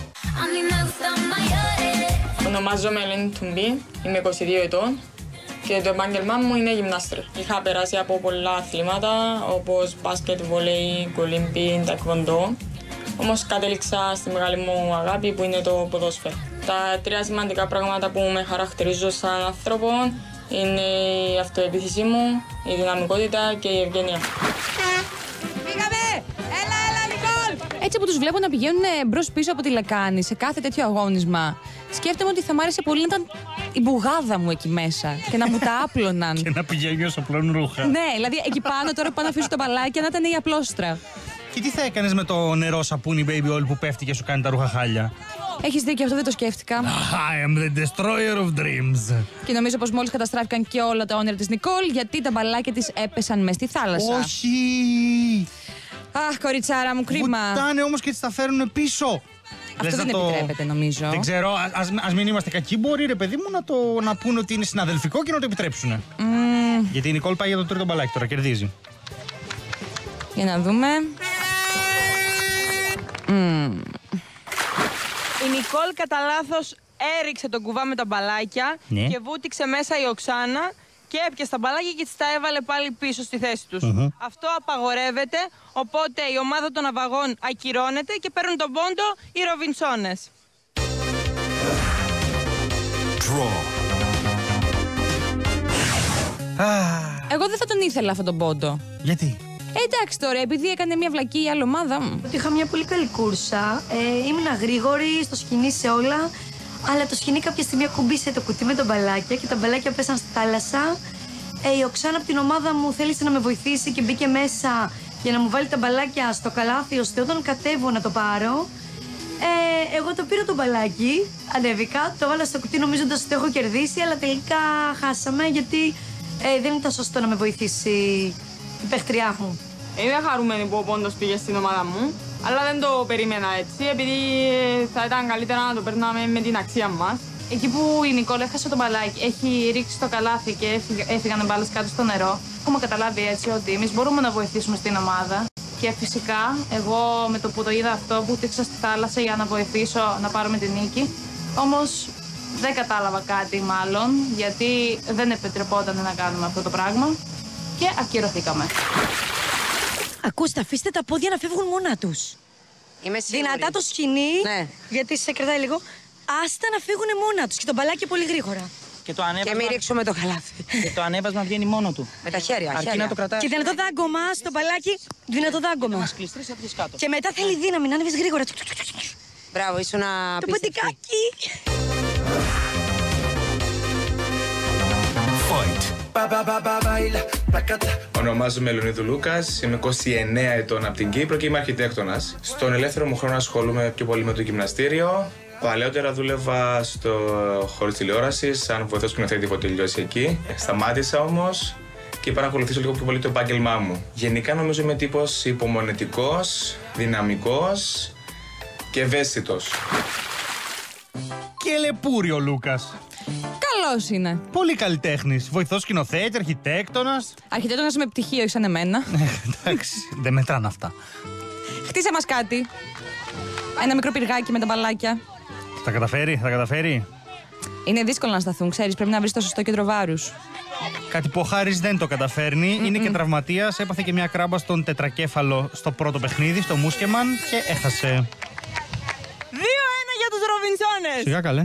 Ονομάζομαι Ελένη Τουμπή, είμαι είκοσι δύο ετών και το επάγγελμά μου είναι γυμνάστρια. Είχα περάσει από πολλά αθλήματα όπως μπάσκετ, βολέι, κολύμπι, τακβοντό. Όμως κατέληξα στη μεγάλη μου αγάπη που είναι το ποδόσφαιρο. Τα τρία σημαντικά πράγματα που με χαρακτηρίζουν σαν άνθρωπο είναι η αυτοεπίθεσή μου, η δυναμικότητα και η ευγένεια. Πήγαμε! Έλα, έλα, Νικόλ! Έτσι που τους βλέπω να πηγαίνουν μπρος πίσω από τη λεκάνη σε κάθε τέτοιο αγώνισμα, σκέφτομαι ότι θα μ' άρεσε πολύ να ήταν η μπουγάδα μου εκεί μέσα και να μου τα άπλωναν. Και να πηγαίνει όσο πλέον ρούχα. Ναι, δηλαδή εκεί πάνω τώρα που πάω να αφήσω το μπαλάκι να ήταν η απλόστρα. Και τι θα έκανες με το νερό σαπούνι baby oil που πέφτει και σου κάνει τα ρούχα χάλια? Έχεις δίκιο, αυτό δεν το σκέφτηκα. I am the destroyer of dreams. Και νομίζω πως μόλις καταστράφηκαν και όλα τα όνειρα της Νικόλ γιατί τα μπαλάκια της έπεσαν μες στη θάλασσα. Όχι! Αχ, κοριτσάρα μου, κρίμα. Βουτάνε όμως και τις τα φέρουν πίσω. Αυτό δεν το... επιτρέπεται, νομίζω. Δεν ξέρω, ας, ας μην είμαστε κακοί. Μπορεί, ρε παιδί μου, να, το, να πούνε ότι είναι συναδελφικό και να το επιτρέψουν. Mm. Γιατί η Νικόλ πάει για το τρίτο μπαλάκι τώρα, κερδίζει. Για να δούμε. Mm. Η Νικόλ κατά λάθος έριξε τον κουβά με τα μπαλάκια, ναι, και βούτυξε μέσα η Οξάνα και έπιασε τα μπαλάκια και τις τα έβαλε πάλι πίσω στη θέση τους. Mm-hmm. Αυτό απαγορεύεται, οπότε η ομάδα των ναυαγών ακυρώνεται και παίρνουν τον πόντο οι Ροβινσόνες. Εγώ δεν θα τον ήθελα αυτόν τον πόντο. Γιατί? Ε, εντάξει τώρα, επειδή έκανε μια βλακή η άλλη ομάδα μου. Ότι είχα μια πολύ καλή κούρσα. Ε, ήμουν γρήγορη στο σκηνή σε όλα. Αλλά το σκηνή κάποια στιγμή ακουμπήσε το κουτί με τα μπαλάκια και τα μπαλάκια πέσαν στη θάλασσα. Ε, η Οξάνα από την ομάδα μου θέλησε να με βοηθήσει και μπήκε μέσα για να μου βάλει τα μπαλάκια στο καλάθι, ώστε όταν κατέβω να το πάρω. Ε, εγώ το πήρα το μπαλάκι, ανέβηκα, το βάλα στο κουτί νομίζοντας ότι το έχω κερδίσει, αλλά τελικά χάσαμε γιατί ε, δεν ήταν σωστό να με βοηθήσει η παίχτριά μου. Είμαι χαρούμενη που ο πόντος πήγε στην ομάδα μου, αλλά δεν το περίμενα έτσι, επειδή θα ήταν καλύτερα να το περνάμε με την αξία μας. Εκεί που η Νικόλ έχασε το μπαλάκι, έχει ρίξει το καλάθι και έφυγαν μπάλες κάτω στο νερό, έχουμε καταλάβει έτσι ότι εμείς μπορούμε να βοηθήσουμε στην ομάδα. Και φυσικά, εγώ με το που το είδα αυτό, βούτυξα στη θάλασσα για να βοηθήσω να πάρουμε την νίκη. Όμως δεν κατάλαβα κάτι μάλλον, γιατί δεν επιτρεπόταν να κάνουμε αυτό το πράγμα και ακυρωθήκαμε. Ακούστε, αφήστε τα πόδια να φεύγουν μόνα τους. Είμαι σίγουρη. Δυνατά το σκηνή, ναι, γιατί σε κρατάει λίγο. Άστα να φύγουν μόνα τους και το μπαλάκι πολύ γρήγορα. Και, το ανέβασμα... και μην ρίξουμε το καλάθι. Και το ανέβασμα βγαίνει μόνο του. Με τα χέρια, αρκεί χέρια. να το κρατάς. Και δυνατό δάγκωμα στο μπαλάκι, δυνατό δάγκωμα. Και να μας κλειστρείς από τις κάτω. Και μετά θέλει δύναμη να ανέβεις γρήγορα. Μπράβο, ήσουν απίστευτη. Το ποντικάκι. Ονομάζομαι Λεωνίδου Λούκας, είμαι είκοσι εννέα ετών από την Κύπρο και είμαι αρχιτέκτονας. Στον ελεύθερο μου χρόνο ασχολούμαι πιο πολύ με το γυμναστήριο. Παλαιότερα δούλευα στο χώρο της τηλεόρασης, σαν βοηθός σκηνοθέτη που τελειώσει εκεί. Σταμάτησα όμως και είπα να ακολουθήσω λίγο πιο πολύ το επάγγελμά μου. Γενικά νομίζω είμαι τύπος υπομονετικός, δυναμικός και ευαίσθητος. Και λεπούρι ο Λούκας. Καλός είναι. Πολύ καλλιτέχνης. Βοηθός σκηνοθέτη, αρχιτέκτονας. Αρχιτέκτονας με πτυχίο, όχι σαν εμένα. Εντάξει, δεν μετράνε αυτά. Χτίσε μας κάτι. Ένα μικρό πυργάκι με τα μπαλάκια. Θα καταφέρει, θα καταφέρει. Είναι δύσκολο να σταθούν, ξέρεις. Πρέπει να βρεις το σωστό κέντρο βάρους. Κάτι που ο Χάρης δεν το καταφέρνει. Mm-mm. Είναι και τραυματίας. Έπαθε και μια κράμπα στον τετρακέφαλο στο πρώτο παιχνίδι, στο Μούσκεμαν, και έχασε. δύο ένα για τους Ροβινσόνες. Σιγά καλέ.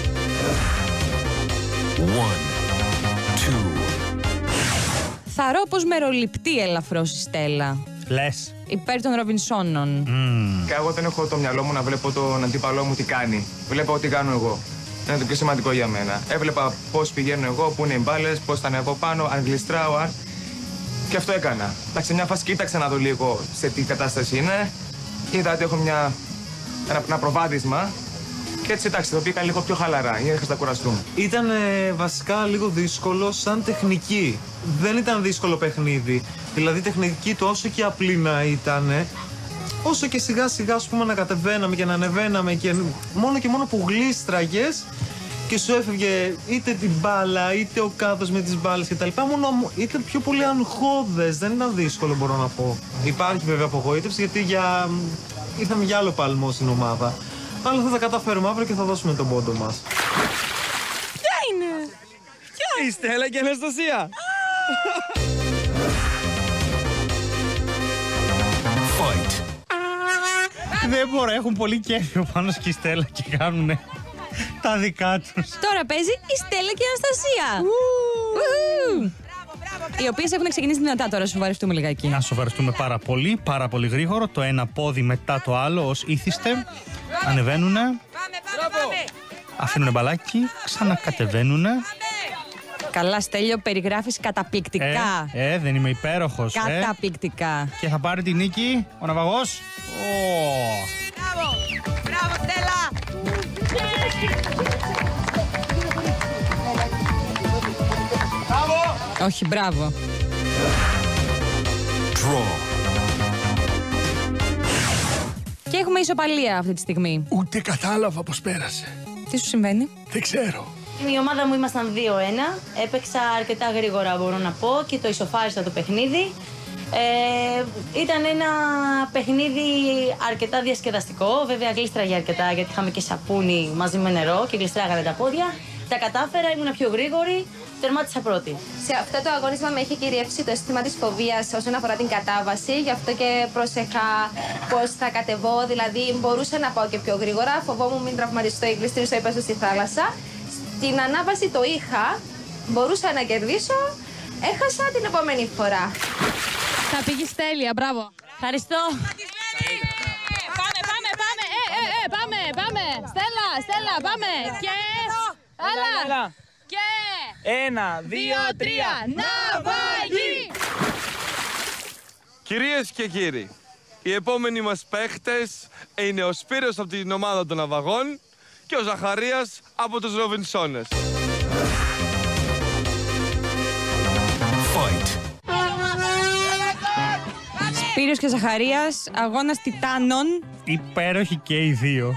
One, two. Θαρώ πως μεροληπτεί ελαφρώς η Στέλλα. Λες. Υπέρ των Ροβινσόνων. Mm. Εγώ δεν έχω το μυαλό μου να βλέπω τον αντίπαλό μου τι κάνει. Βλέπω ό,τι κάνω εγώ. Είναι το πιο σημαντικό για μένα. Έβλεπα πώς πηγαίνω εγώ, πού είναι οι μπάλες, πώς θα ανέβω πάνω, αν γλιστράω, αν... Και αυτό έκανα. Εντάξει, μια φάση κοίταξα να δω λίγο σε τι κατάσταση είναι. Είδα ότι έχω μια... ένα, ένα προβάδισμα. Και έτσι, εντάξει, το πήγα λίγο πιο χαλαρά, για να κουραστούμε. Ήταν ε, βασικά λίγο δύσκολο σαν τεχνική. Δεν ήταν δύσκολο παιχνίδι. Δηλαδή, τεχνική το όσο και απλή να ήταν, όσο και σιγά σιγά, ας πούμε, να κατεβαίναμε και να ανεβαίναμε και μόνο και μόνο που γλίστραγες και σου έφευγε είτε την μπάλα είτε ο κάδος με τις μπάλες κτλ. Μόνο ήταν πιο πολύ αγχώδες, δεν ήταν δύσκολο, μπορώ να πω. Υπάρχει βέβαια απογοήτευση γιατί για... ήρθαμε για άλλο παλμό στην ομάδα. Αλλά θα τα καταφέρουμε αύριο και θα δώσουμε τον πόντο μας. Ποια είναι? Ποια? Η Στέλλα και η Αναστασία. Fight. Δεν μπορώ, έχουν πολύ κέφι ο Πάνος και η Στέλλα και κάνουν τα δικά τους. Τώρα παίζει η Στέλλα και η Αναστασία. Οι οποίες έχουν ξεκινήσει δυνατά τώρα, σοβαρευτούμε λιγάκι. Να σοβαρευτούμε πάρα πολύ, πάρα πολύ γρήγορο. Το ένα πόδι μετά το άλλο, ως ήθιστε. Ανεβαίνουνε. Πάμε, πάμε, πάμε. Αφήνουν μπαλάκι, ξανακατεβαίνουνε. Καλά, Στέλιο, περιγράφεις καταπληκτικά. Ε, ε, δεν είμαι υπέροχος. Καταπληκτικά. Ε. Και θα πάρει τη νίκη ο ναυαγός. Oh. Μπράβο, μπράβο Στέλλα. Μπράβο. Όχι, μπράβο. Draw. Και έχουμε ισοπαλία αυτή τη στιγμή. Ούτε κατάλαβα πώς πέρασε. Τι σου συμβαίνει? Δεν ξέρω. Η ομάδα μου ήμασταν δύο ένα. Έπαιξα αρκετά γρήγορα, μπορώ να πω, και το ισοφάρισα το παιχνίδι. Ε, ήταν ένα παιχνίδι αρκετά διασκεδαστικό. Βέβαια, γλίστραγε αρκετά γιατί είχαμε και σαπούνι μαζί με νερό και γλιστράγανε τα πόδια. Τα κατάφερα, ήμουν πιο γρήγορη. Τερμάτισα πρώτη. Σε αυτό το αγώνισμα με έχει κυριεύσει το αίσθημα της φοβίας όσον αφορά την κατάβαση. Γι' αυτό και πρόσεχα πώς θα κατεβώ. Δηλαδή, μπορούσα να πάω και πιο γρήγορα. Φοβόμουν μην τραυματιστώ ή γλιστρήσω ή πέσω στη θάλασσα. Στην ανάβαση το είχα. Μπορούσα να κερδίσω. Έχασα την επόμενη φορά. Θα πήγες τέλεια, μπράβο. Ευχαριστώ. Πάμε, πάμε, πάμε. Ε, ε, ε, πάμε, πάμε. Στέλλα, Στέλλα, πάμε. Και... Έλα. Και... Ένα, δύο, τρία. Ναυαγή! Κυρίες και κύριοι, οι επόμενοι μας παίχτες είναι ο Σπύρος από την ομάδα των Ναυαγών και ο Ζαχαρίας από τους Ροβινσόνες. Fight. Σπύρος και Ζαχαρίας, αγώνας τιτάνων. Υπέροχοι και οι δύο.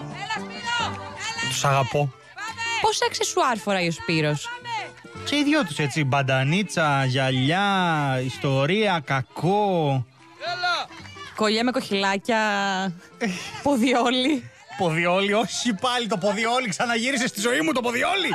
Τους αγαπώ. Πόσα αξεσουάρ φοράει ο Σπύρος? Και οι δυο τους έτσι, μπαντανίτσα, γυαλιά, ιστορία, κακό. Κολλιά με κοχυλάκια, ποδιόλι. Ποδιόλι, όχι πάλι το ποδιόλι, ξαναγύρισε στη ζωή μου το ποδιόλι.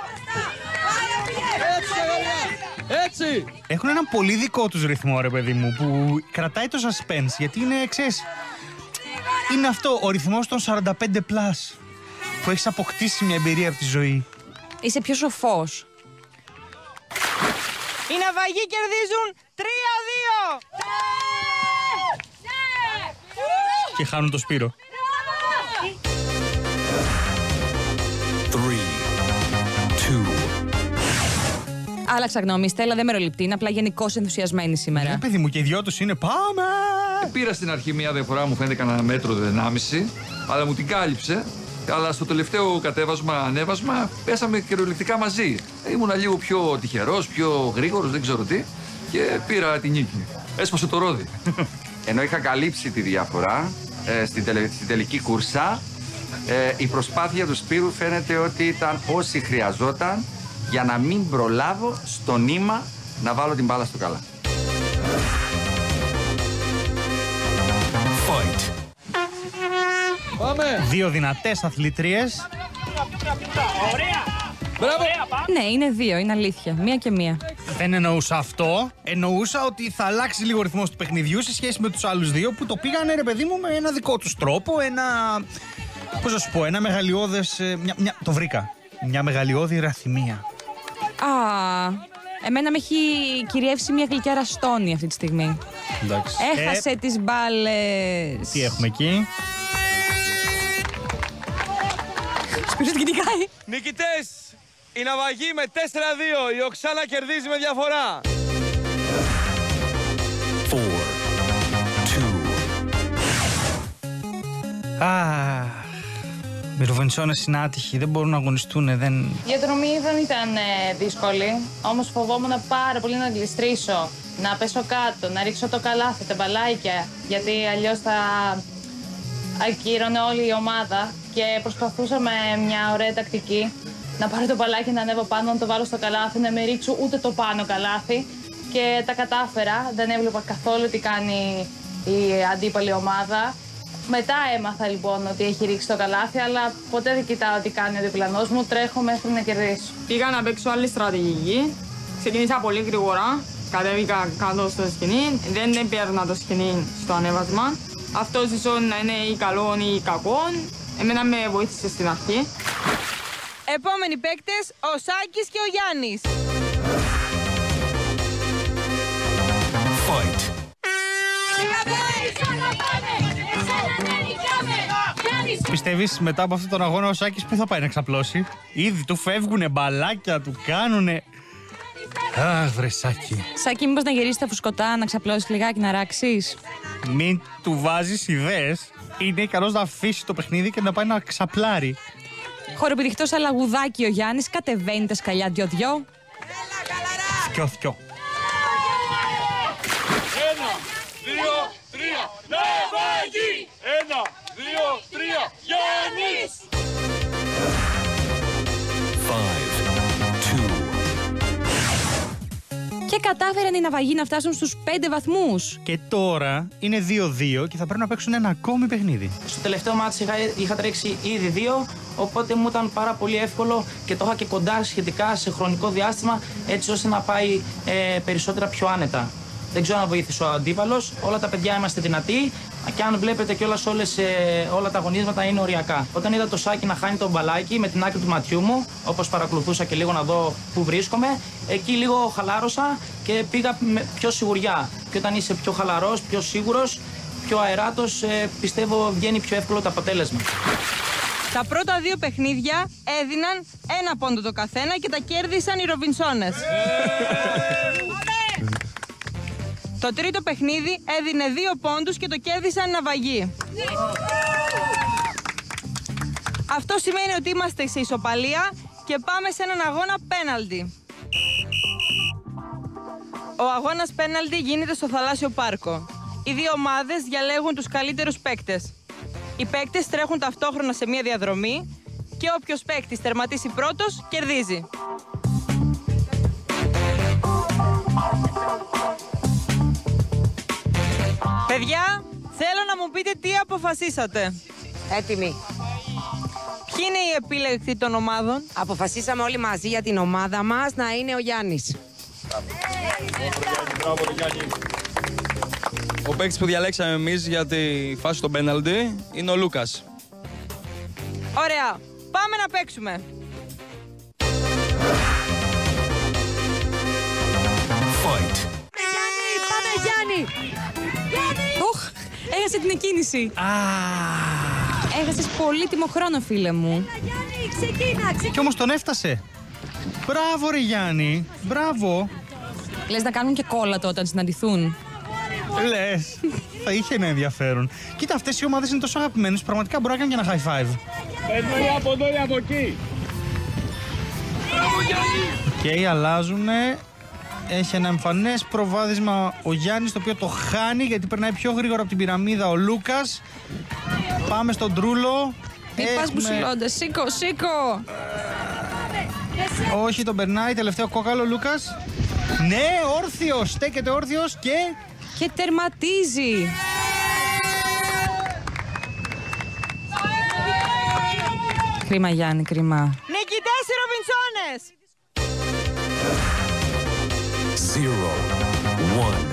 Έτσι! Έχουν έναν πολύ δικό τους ρυθμό, ρε παιδί μου, που κρατάει το suspense, γιατί είναι, ξέρεις, είναι αυτό, ο ρυθμός των σαράντα πέντε πλας, που έχεις αποκτήσει μια εμπειρία από τη ζωή. Είσαι πιο σοφός. Οι ναυαγοί κερδίζουν τρία δύο! Και χάνουν το Σπύρο. Three, two. Άλλαξα γνώμη, Στέλλα δεν μεροληπτεί, είναι απλά γενικώς ενθουσιασμένη σήμερα. Ναι, παιδί μου, και οι δυο τους είναι πάμε! Πήρα στην αρχή μια διαφορά, μου φαίνεται κανένα μέτρο δενάμιση, αλλά μου την κάλυψε. Αλλά στο τελευταίο κατέβασμα, ανέβασμα, πέσαμε κυριολεκτικά μαζί. Ήμουνα λίγο πιο τυχερός, πιο γρήγορος, δεν ξέρω τι, και πήρα την νίκη. Έσπασε το ρόδι. Ενώ είχα καλύψει τη διαφορά ε, στην, τελε, στην τελική κουρσά, ε, η προσπάθεια του Σπύρου φαίνεται ότι ήταν όση χρειαζόταν για να μην προλάβω στο νήμα να βάλω την μπάλα στο καλά. Fight. Πάμε. Δύο δυνατές αθλήτριες. Μπράβο. Ναι, είναι δύο, είναι αλήθεια. Μία και μία. Δεν εννοούσα αυτό. Εννοούσα ότι θα αλλάξει λίγο ο ρυθμός του παιχνιδιού σε σχέση με τους άλλους δύο που το πήγανε, ρε παιδί μου, με ένα δικό τους τρόπο. Ένα. Πώς να σου πω, ένα μεγαλειώδες. Μια, μια, το βρήκα. Μια μεγαλειώδη ραθυμία. Α, εμένα με έχει κυριεύσει μια γλυκιά ραστόνη αυτή τη στιγμή. Εντάξει. Έχασε ε, τις μπάλες. Τι έχουμε εκεί? Σπύρος την κοιτάει. Νικητές, η Ναυαγή με τέσσερα δύο, η Οξάνα κερδίζει με διαφορά. Four, two. Α, οι Ροβινσόνες είναι άτυχοι, δεν μπορούν να αγωνιστούν, δεν... Η διαδρομή δεν ήταν ε, δύσκολη, όμως φοβόμουν πάρα πολύ να γλιστρήσω, να πέσω κάτω, να ρίξω το καλάθι, τα μπαλάκια, γιατί αλλιώς θα ακύρωνε όλη η ομάδα και προσπαθούσα με μια ωραία τακτική να πάρω το μπαλάκι, να ανέβω πάνω, να το βάλω στο καλάθι, να με ρίξω ούτε το πάνω καλάθι και τα κατάφερα. Δεν έβλεπα καθόλου τι κάνει η αντίπαλη ομάδα. Μετά έμαθα λοιπόν ότι έχει ρίξει το καλάθι, αλλά ποτέ δεν κοιτάω τι κάνει ο διπλανός μου, τρέχω μέχρι να κερδίσω. Πήγα να παίξω άλλη στρατηγική. Ξεκίνησα πολύ γρήγορα. Κατέβηκα κάτω στο σκηνή. Δεν έπαιρνα το σκηνή στο ανέβασμα. Αυτό ίσως να είναι ή καλό ή κακό. Εμένα με βοήθησε στην αρχή. Επόμενοι παίκτες, ο Σάκης και ο Γιάννης. Fight. Σιγά πάει, ξαναπάμε, ξανανέλικαμε. Γιάννης Πιστεύεις μετά από αυτόν τον αγώνα ο Σάκης πού θα πάει να ξαπλώσει? Ήδη του φεύγουνε μπαλάκια, του κάνουνε. Αχ, βρε Σάκη. Σάκη, μήπως να γυρίσεις τα φουσκωτά, να ξαπλώσεις λιγάκι, να ράξεις? Μην του βάζεις ιδέες. Είναι ικανός να αφήσει το παιχνίδι και να πάει να ξαπλάρει. Χοροπηδηχτό σαν λαγουδάκι ο Γιάννης, κατεβαίνει τα σκαλιά δυο-δυο. Θκιο-θκιο. Ένα, δύο, τρία, Ναυαγή! Ένα, δύο, τρία, Γιάννης! Και κατάφεραν οι ναυαγοί να φτάσουν στους πέντε βαθμούς. Και τώρα είναι δύο δύο και θα πρέπει να παίξουν ένα ακόμη παιχνίδι. Στο τελευταίο μάτς είχα, είχα τρέξει ήδη δύο, οπότε μου ήταν πάρα πολύ εύκολο και το είχα και κοντά σχετικά σε χρονικό διάστημα, έτσι ώστε να πάει ε, περισσότερα πιο άνετα. Δεν ξέρω αν βοήθησε ο αντίπαλος. Όλα τα παιδιά είμαστε δυνατοί και αν βλέπετε κιόλας όλες, ε, όλα τα αγωνίσματα είναι οριακά. Όταν είδα το Σάκη να χάνει τον μπαλάκι με την άκρη του ματιού μου, όπως παρακολουθούσα και λίγο να δω πού βρίσκομαι, εκεί λίγο χαλάρωσα και πήγα με πιο σιγουριά. Και όταν είσαι πιο χαλαρός, πιο σίγουρος, πιο αεράτος, ε, πιστεύω βγαίνει πιο εύκολο το αποτέλεσμα. Τα πρώτα δύο παιχνίδια έδιναν ένα πόντο το καθένα και τα κέρδισαν οι Ροβινσόνες. Το τρίτο παιχνίδι έδινε δύο πόντους και το κέρδισαν οι ναυαγοί. Αυτό σημαίνει ότι είμαστε σε ισοπαλία και πάμε σε έναν αγώνα πέναλτι. Ο αγώνας πέναλτι γίνεται στο θαλάσσιο πάρκο. Οι δύο ομάδες διαλέγουν τους καλύτερους παίκτες. Οι παίκτες τρέχουν ταυτόχρονα σε μία διαδρομή και όποιος παίκτης τερματίσει πρώτος κερδίζει. Παιδιά, θέλω να μου πείτε τι αποφασίσατε. Έτοιμοι. Ποιοι είναι οι επίλεκτοι των ομάδων? Αποφασίσαμε όλοι μαζί για την ομάδα μας να είναι ο Γιάννης. Ο παίκτης που διαλέξαμε εμείς για τη φάση των πέναλτι είναι ο Λούκας. Ωραία, πάμε να παίξουμε. Fight. Γιάννη, πάμε Γιάννη! Οχ, έχασε την εκκίνηση. Έχασες πολύτιμο χρόνο, φίλε μου. Γιάννη, ξεκίνα, ξεκίνα! Κι όμως τον έφτασε. Μπράβο ρε Γιάννη, μπράβο. Λες να κάνουν και κόλλατο όταν συναντηθούν? Λες, θα είχε ένα ενδιαφέρον. Κοίτα, αυτές οι ομάδες είναι τόσο αγαπημένες, πραγματικά μπορεί να κάνουν και ένα high five. Πες από εδώ ή από εκεί. Και okay, αλλάζουνε. Έχει ένα εμφανές προβάδισμα ο Γιάννης, το οποίο το χάνει γιατί περνάει πιο γρήγορα από την πυραμίδα ο Λούκας. Πάμε στον Τρούλο. Μη Έχουμε... πας μπουσουλώντας, σήκω, σήκω. Όχι, τον περνάει, τελευταίο κόκαλο ο Λούκας. Ναι, όρθιος, στέκεται όρθιος και... Και τερματίζει. Κρίμα Γιάννη, κρίμα. Νικητές οι Ροβινσόνες! Zero, one.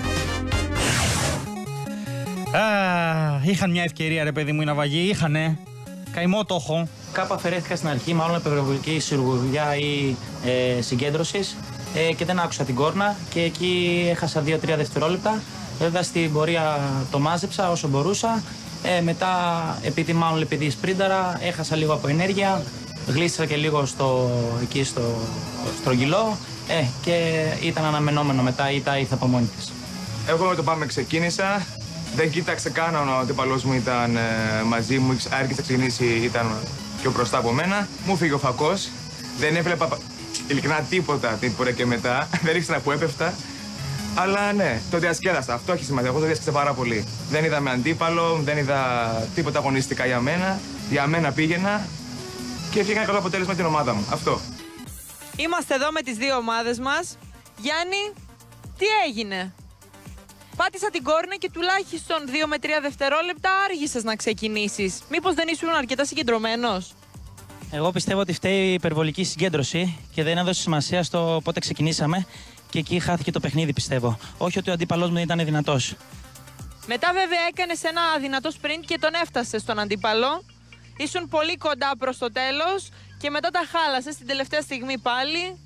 Α, είχαν μια ευκαιρία ρε παιδί μου οι ναυαγοί, είχανε. Καημό το έχω. Κάπου αφαιρέθηκα στην αρχή, μάλλον από υπερβολική σιγουριά ή ε, συγκέντρωσης ε, και δεν άκουσα την κόρνα και εκεί έχασα δύο τρία δευτερόλεπτα. Βέβαια στην πορεία το μάζεψα όσο μπορούσα. Ε, μετά, επειδή μάλλον επειδή σπρίνταρα, έχασα λίγο από ενέργεια. Γλίστησα και λίγο στο, εκεί στο στρογγυλό. Ε, και ήταν αναμενόμενο μετά η ήττα ήρθε από μόνη της. Εγώ με το πάμε ξεκίνησα. Δεν κοίταξε καν ο αντίπαλός μου ήταν ε, μαζί μου. Άρχισε να ξεκινήσει, ήταν πιο μπροστά από μένα. Μου φύγε ο φακός. Δεν έβλεπα ειλικρινά τίποτα την πορεία και μετά. Δεν ήξερα που έπεφτα. Αλλά ναι, το διασκέδασα. Αυτό έχει σημασία. Εγώ το διασκέδασα πάρα πολύ. Δεν είδαμε αντίπαλο, δεν είδα τίποτα αγωνιστικά για μένα. Για μένα πήγαινα και έφυγα ένα καλό αποτέλεσμα την ομάδα μου. Αυτό. Είμαστε εδώ με τις δύο ομάδες μας. Γιάννη, τι έγινε? Πάτησα την κόρνα και τουλάχιστον δύο με τρία δευτερόλεπτα άργησες να ξεκινήσεις. Μήπως δεν ήσουν αρκετά συγκεντρωμένος? Εγώ πιστεύω ότι φταίει η υπερβολική συγκέντρωση και δεν έδωσε σημασία στο πότε ξεκινήσαμε και εκεί χάθηκε το παιχνίδι, πιστεύω. Όχι ότι ο αντίπαλός μου ήταν δυνατός. Μετά βέβαια έκανες ένα δυνατό sprint και τον έφτασες στον αντίπαλο. Ήσουν πολύ κοντά προς το τέλος και μετά τα χάλασες στην τελευταία στιγμή πάλι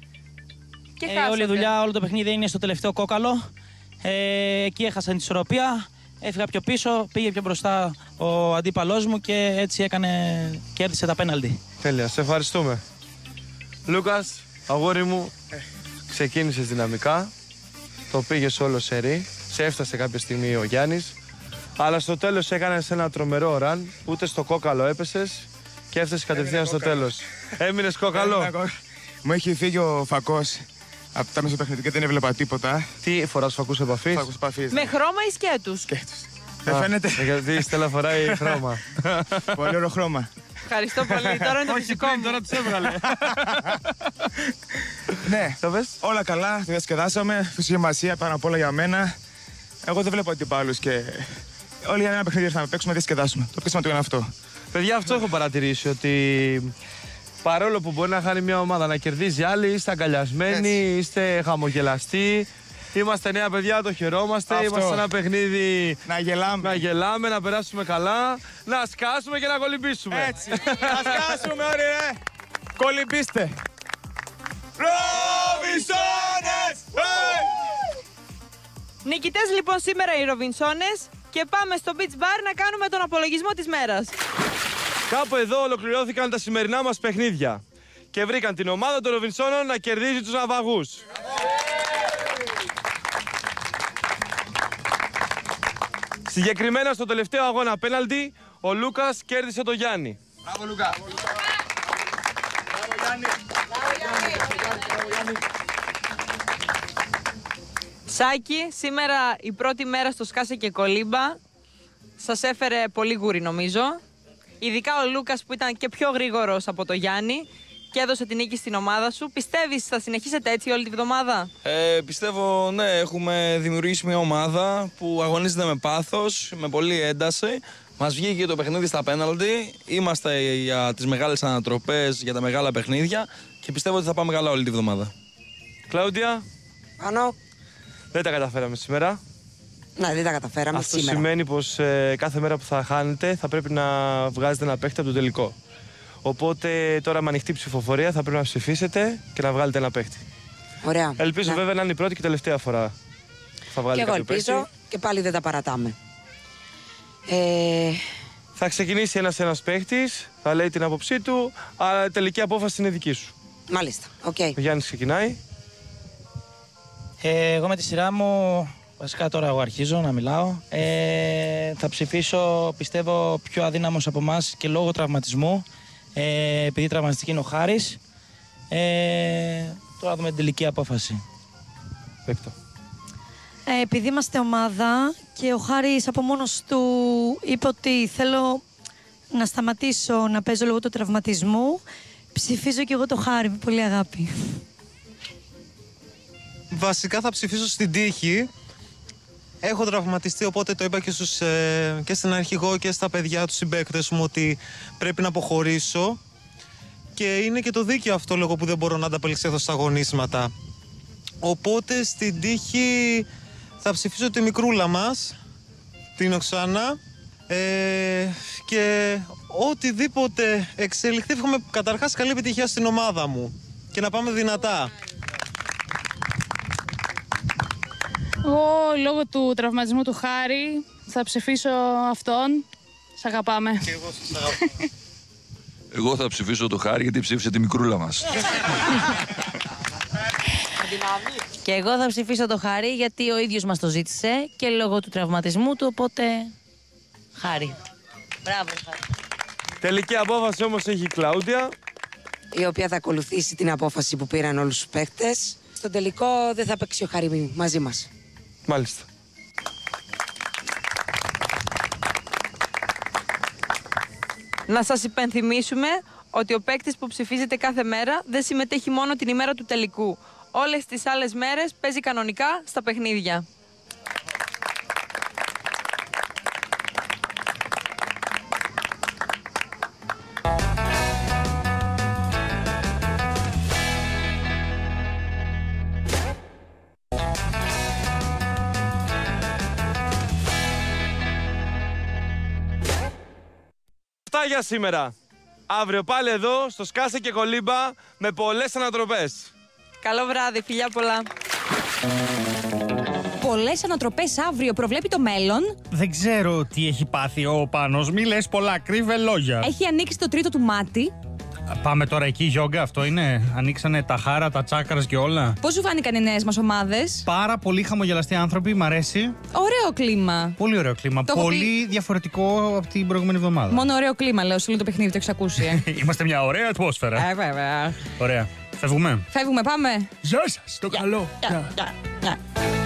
και ε, χάσατε. Όλη η δουλειά, όλο το παιχνίδι είναι στο τελευταίο κόκαλο. Ε, εκεί έχασα την ισορροπία. Έφυγα πιο πίσω, πήγε πιο μπροστά ο αντίπαλός μου και έτσι έκανε, κέρδισε τα πέναλτι. Τέλεια, σε ευχαριστούμε. Λούκας, αγόρι μου, ξεκίνησες δυναμικά, το πήγες όλο σε ρί, σε έφτασε κάποια στιγμή ο Γιάννης, αλλά στο τέλος έκανες ένα τρομερό ραν, ούτε στο κόκαλο έπεσες και έφτασες κατευθείαν στο τέλος. Έμεινες κόκαλο. Μου έχει φύγει ο φακός από τα μεσοπαιχνητικά, δεν έβλεπα τίποτα. Τι φοράς φακούς επαφής? Φακούς επαφής. Με χρώμα ή σκέτους? Σκέτους. Δεν φαίνεται. Γιατί η Στέλλα φοράει χρώμα. Πολύ ωραίο χρώμα. Ευχαριστώ πολύ. Τώρα είναι το φυσικό μου. Τώρα τους έβγαλε. Ναι, όλα καλά, το διασκεδάσαμε. Φυσική σημασία πάνω απ' όλα για μένα. Εγώ δεν βλέπω αντιπάλους και όλοι για ένα παιχνίδι ήρθαμε να παίξουμε, διασκεδάσουμε. Το πιο σημαντικό είναι αυτό. Παιδιά, αυτό έχω παρατηρήσει, ότι παρόλο που μπορεί να χάνει μια ομάδα, να κερδίζει άλλη, είστε αγκαλιασμένοι, έτσι, είστε χαμογελαστοί. Είμαστε νέα παιδιά, το χαιρόμαστε. Αυτό. Είμαστε σε ένα παιχνίδι να γελάμε. να γελάμε, να περάσουμε καλά, να σκάσουμε και να κολυμπήσουμε. Έτσι. Να σκάσουμε, ωραία. Κολυμπήστε. Ροβινσόνες! Νικητές λοιπόν σήμερα οι Ροβινσόνες και πάμε στο beach bar να κάνουμε τον απολογισμό της μέρας. Κάπου εδώ ολοκληρώθηκαν τα σημερινά μας παιχνίδια και βρήκαν την ομάδα των Ροβινσόνων να κερδίζει τους ναυαγούς. Συγκεκριμένα στο τελευταίο αγώνα πέναλτι, ο Λούκας κέρδισε τον Γιάννη. Μπράβο Λούκα. Σάκη, σήμερα η πρώτη μέρα στο Σκάσε και Κολύμπα. Σας έφερε πολύ γούρι νομίζω. Ειδικά ο Λούκας που ήταν και πιο γρήγορος από το Γιάννη και έδωσε την νίκη στην ομάδα σου. Πιστεύεις θα συνεχίσετε έτσι όλη τη βδομάδα? Ε, πιστεύω ναι, έχουμε δημιουργήσει μια ομάδα που αγωνίζεται με πάθος, με πολλή ένταση. Μας βγήκε το παιχνίδι στα πέναλτι. Είμαστε για τις μεγάλες ανατροπές, για τα μεγάλα παιχνίδια και πιστεύω ότι θα πάμε καλά όλη τη βδομάδα. Κλάουντια. Πάνω. Δεν τα καταφέραμε σήμερα. Ναι, δεν τα καταφέραμε Αυτό σήμερα. Αυτό σημαίνει πως ε, κάθε μέρα που θα χάνετε θα πρέπει να βγάζετε ένα παίχτη από το τελικό. Οπότε τώρα με ανοιχτή ψηφοφορία θα πρέπει να ψηφίσετε και να βγάλετε ένα παίχτη. Ωραία. Ελπίζω ναι. βέβαια να είναι η πρώτη και τελευταία φορά που θα βγάλετε κάποιο παίχτη. Και εγώ ελπίζω και πάλι δεν τα παρατάμε. Ε... Θα ξεκινήσει ένας ένας παίχτης, θα λέει την άποψή του, αλλά η τελική απόφαση είναι δική σου. Μάλιστα, οκ. Okay. Ο Γιάννης ξεκινάει. Ε, εγώ με τη σειρά μου, βασικά τώρα εγώ αρχίζω να μιλάω, ε, θα ψηφίσω πιστεύω πιο αδύναμος από εμάς και λόγω τραυματισμού, ε, επειδή τραυματιστική είναι ο Χάρης. Ε, τώρα δούμε την τελική απόφαση. Δεκτό. Ε, επειδή είμαστε ομάδα και ο Χάρης από μόνος του είπε ότι θέλω να σταματήσω να παίζω λόγω του τραυματισμού, ψηφίζω και εγώ το Χάρη με πολύ αγάπη. Βασικά θα ψηφίσω στην τύχη. Έχω τραυματιστεί, οπότε το είπα και, στους, ε, και στην αρχηγό και στα παιδιά του συμπαίκτες μου ότι πρέπει να αποχωρήσω. Και είναι και το δίκαιο αυτό λόγω που δεν μπορώ να ανταπεξέλθω στα αγωνίσματα. Οπότε στην τύχη θα ψηφίσω τη μικρούλα μας, την Οξάνα. Ε, και οτιδήποτε εξελιχθεί, εύχομαι καταρχάς καλή επιτυχία στην ομάδα μου και να πάμε δυνατά. Εγώ λόγω του τραυματισμού του Χάρη θα ψηφίσω αυτόν. Σ' αγαπάμε. Και εγώ σας αγαπώ. Εγώ θα ψηφίσω το Χάρη γιατί ψήφισε τη μικρούλα μας. Και εγώ θα ψηφίσω το Χάρη γιατί ο ίδιος μας το ζήτησε και λόγω του τραυματισμού του, οπότε Χάρη. Μπράβο Χάρη. Τελική απόφαση όμως έχει η Κλάουντια, η οποία θα ακολουθήσει την απόφαση που πήραν όλους τους παίκτες. Στο τελικό δεν θα παίξει ο Χαρίμι μαζί μας. Μάλιστα. Να σας υπενθυμίσουμε ότι ο παίκτης που ψηφίζεται κάθε μέρα δεν συμμετέχει μόνο την ημέρα του τελικού. Όλες τις άλλες μέρες παίζει κανονικά στα παιχνίδια. Αυτά για σήμερα. Αύριο πάλι εδώ στο Σκάσε και Κολύμπα με πολλές ανατροπές. Καλό βράδυ, φιλιά πολλά. πολλές ανατροπές αύριο, προβλέπει το μέλλον. Δεν ξέρω τι έχει πάθει ο Πάνος. Μη λες πολλά, κρύβε λόγια. Έχει ανοίξει το τρίτο του μάτι. Πάμε τώρα εκεί, γιόγκα, αυτό είναι. Ανοίξανε τα χάρα, τα τσάκρας και όλα. Πώς σου φάνηκαν οι νέες μας ομάδες? Πάρα πολύ χαμογελαστοί άνθρωποι, μ' αρέσει. Ωραίο κλίμα. Πολύ ωραίο κλίμα. Το έχω Πολύ πει. διαφορετικό από την προηγούμενη εβδομάδα. Μόνο ωραίο κλίμα, λέω, σε όλο το παιχνίδι, το έχεις ακούσει. Ε. Είμαστε μια ωραία ατμόσφαιρα. Ε, βέβαια. Ωραία. Φεύγουμε. Φεύγουμε, πάμε. Γεια σας, το καλό. Γεια, γεια, γεια.